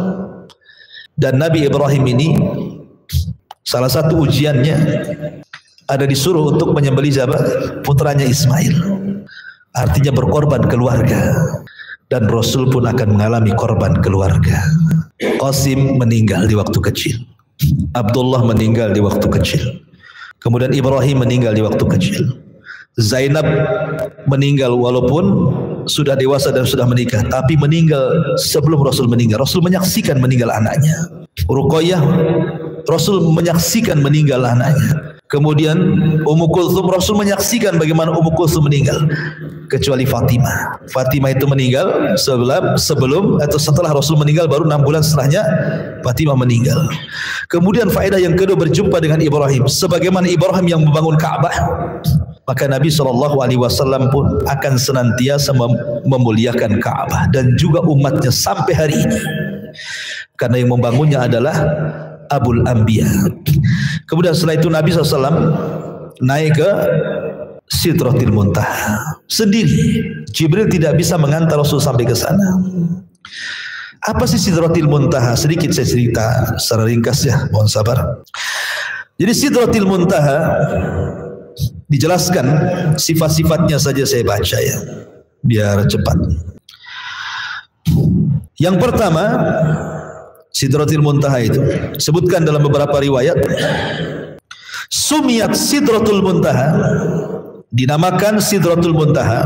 Dan Nabi Ibrahim ini salah satu ujiannya ada disuruh untuk menyembelih siapa? Putranya Ismail. Artinya berkorban keluarga. Dan Rasul pun akan mengalami korban keluarga. Qasim meninggal di waktu kecil. Abdullah meninggal di waktu kecil. Kemudian Ibrahim meninggal di waktu kecil. Zainab meninggal walaupun sudah dewasa dan sudah menikah, tapi meninggal sebelum Rasul meninggal. Rasul menyaksikan meninggal anaknya. Ruqayyah, Rasul menyaksikan meninggal anaknya. Kemudian Ummu Kulthum, Rasul menyaksikan bagaimana Ummu Kulthum meninggal. Kecuali Fatimah. Fatimah itu meninggal sebelum atau setelah Rasul meninggal, baru 6 bulan setelahnya Fatimah meninggal. Kemudian faedah yang kedua berjumpa dengan Ibrahim. Sebagaimana Ibrahim yang membangun Ka'bah, maka Nabi SAW pun akan senantiasa memuliakan Ka'bah dan juga umatnya sampai hari ini. Karena yang membangunnya adalah Abul Anbiya. Kemudian setelah itu Nabi SAW naik ke Sidratil Muntaha sendiri. Jibril tidak bisa mengantar Rasul sampai ke sana. Apa sih Sidratil Muntaha? Sedikit saya cerita secara ringkas ya, mohon sabar. Jadi Sidratil Muntaha dijelaskan sifat-sifatnya saja saya baca ya, biar cepat. Yang pertama, Sidratil Muntaha itu sebutkan dalam beberapa riwayat, Sumiyat Sidratul Muntaha, dinamakan Sidratul Muntaha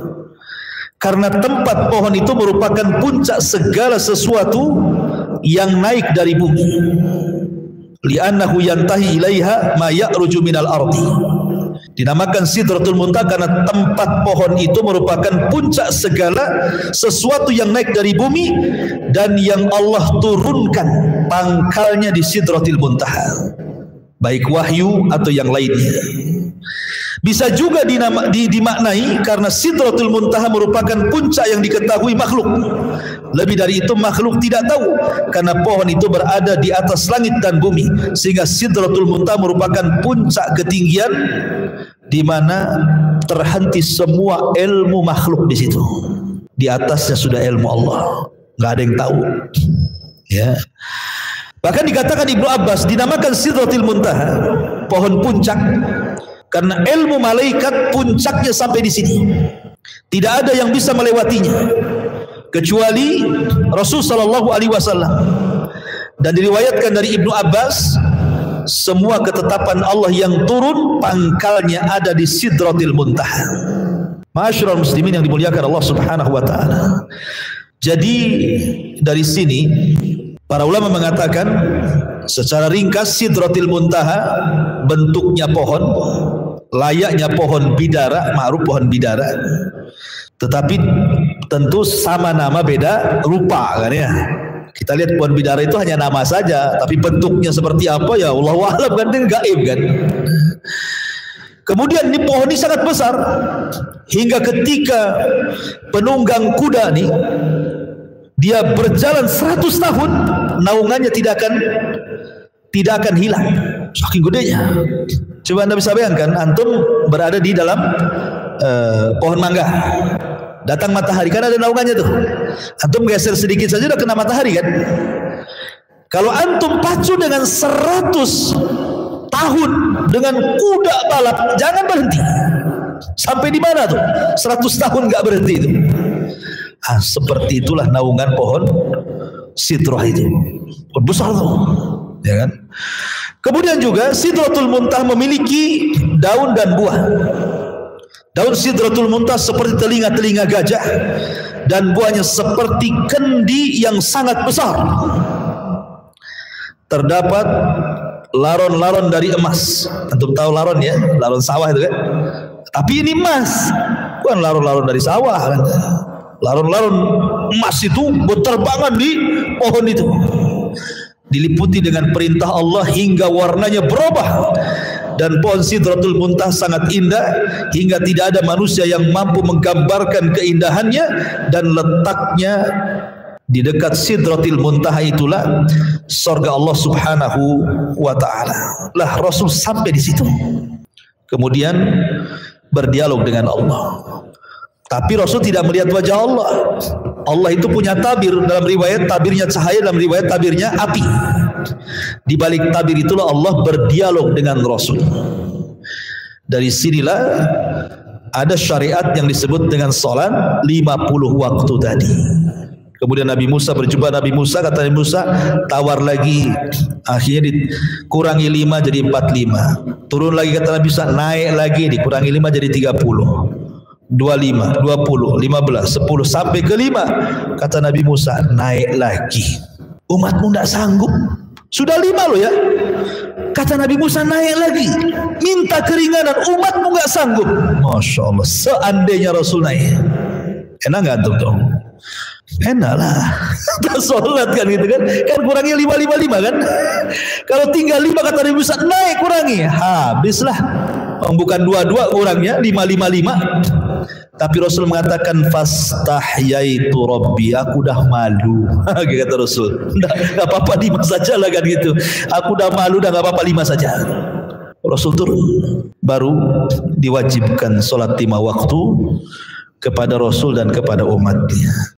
karena tempat pohon itu merupakan puncak segala sesuatu yang naik dari bumi. Li'annahu yantahi ilaiha ma ya'ruju minal ardi. Dinamakan Sidratul Muntaha karena tempat pohon itu merupakan puncak segala sesuatu yang naik dari bumi dan yang Allah turunkan pangkalnya di Sidratul Muntaha, baik wahyu atau yang lainnya. Bisa juga dimaknai karena Sidratul Muntaha merupakan puncak yang diketahui makhluk. Lebih dari itu makhluk tidak tahu, karena pohon itu berada di atas langit dan bumi, sehingga Sidratul Muntaha merupakan puncak ketinggian di mana terhenti semua ilmu makhluk di situ. Di atasnya sudah ilmu Allah, nggak ada yang tahu. Ya. Bahkan dikatakan Ibnu Abbas dinamakan Sidratul Muntaha, pohon puncak, karena ilmu malaikat puncaknya sampai di sini. Tidak ada yang bisa melewatinya kecuali Rasul sallallahu alaihi wasallam. Dan diriwayatkan dari Ibnu Abbas, semua ketetapan Allah yang turun pangkalnya ada di Sidratil Muntaha. Ma'asyiral muslimin yang dimuliakan Allah Subhanahu wa taala. Jadi dari sini para ulama mengatakan secara ringkas Sidratil Muntaha bentuknya pohon, layaknya pohon bidara, ma'ruf pohon bidara. Tetapi tentu sama nama beda rupa kan ya. Kita lihat pohon bidara itu hanya nama saja, tapi bentuknya seperti apa ya Allahu a'lam kan, gaib kan. Kemudian ini pohon ini sangat besar hingga ketika penunggang kuda nih dia berjalan 100 tahun, naungannya tidak akan hilang, saking gedenya. Coba Anda bisa bayangkan, antum berada di dalam pohon mangga, datang matahari, kan ada naungannya tuh. Antum geser sedikit saja udah kena matahari kan. Kalau antum pacu dengan 100 tahun dengan kuda balap, jangan berhenti. Sampai di mana tuh? 100 tahun nggak berhenti itu. Seperti itulah naungan pohon Sidrah itu. Besar tuh, ya kan? Kemudian juga Sidratul Muntaha memiliki daun dan buah. Daun Sidratul Muntaha seperti telinga-telinga gajah dan buahnya seperti kendi yang sangat besar. terdapat laron-laron dari emas. Antum tahu laron ya, laron sawah itu kan. Tapi ini emas, bukan laron-laron dari sawah kan. Laron-laron emas itu berterbangan di pohon itu, diliputi dengan perintah Allah hingga warnanya berubah. Dan pohon Sidratul Muntaha sangat indah hingga tidak ada manusia yang mampu menggambarkan keindahannya. Dan letaknya di dekat Sidratul Muntaha itulah surga Allah Subhanahu wa taala. Lah Rasul sampai di situ. Kemudian berdialog dengan Allah. Tapi Rasul tidak melihat wajah Allah. Allah itu punya tabir, dalam riwayat tabirnya cahaya, dalam riwayat tabirnya api. Di balik tabir itulah Allah berdialog dengan Rasul. Dari sinilah ada syariat yang disebut dengan salat 50 waktu tadi. Kemudian Nabi Musa berjumpa Nabi Musa, kata Nabi Musa, tawar lagi. Akhirnya dikurangi 5 jadi 45. Turun lagi kata Nabi Musa, naik lagi, dikurangi 5 jadi 30. 25, 20, 15, 10 sampai ke 5. Kata Nabi Musa, naik lagi. Umatmu tidak sanggup. Sudah 5 loh ya. Kata Nabi Musa, naik lagi. Minta keringanan, umatmu nggak sanggup. Masya Allah, seandainya Rasul naik, enak nggak tuh? Enak lah. Kita sholat kan gitu kan. Kan kurangnya 5 kan. Kalau tinggal 5 kata Nabi Musa, naik kurangi. Habislah. Bukan 2 kurangnya 5. Tapi Rasul mengatakan fastahyaitu rabbi, aku dah malu. Kata Rasul, enggak apa-apa 5 saja lah kan gitu. Aku dah malu, dah enggak apa-apa 5 saja. Rasul turun, baru diwajibkan salat 5 waktu kepada Rasul dan kepada umatnya.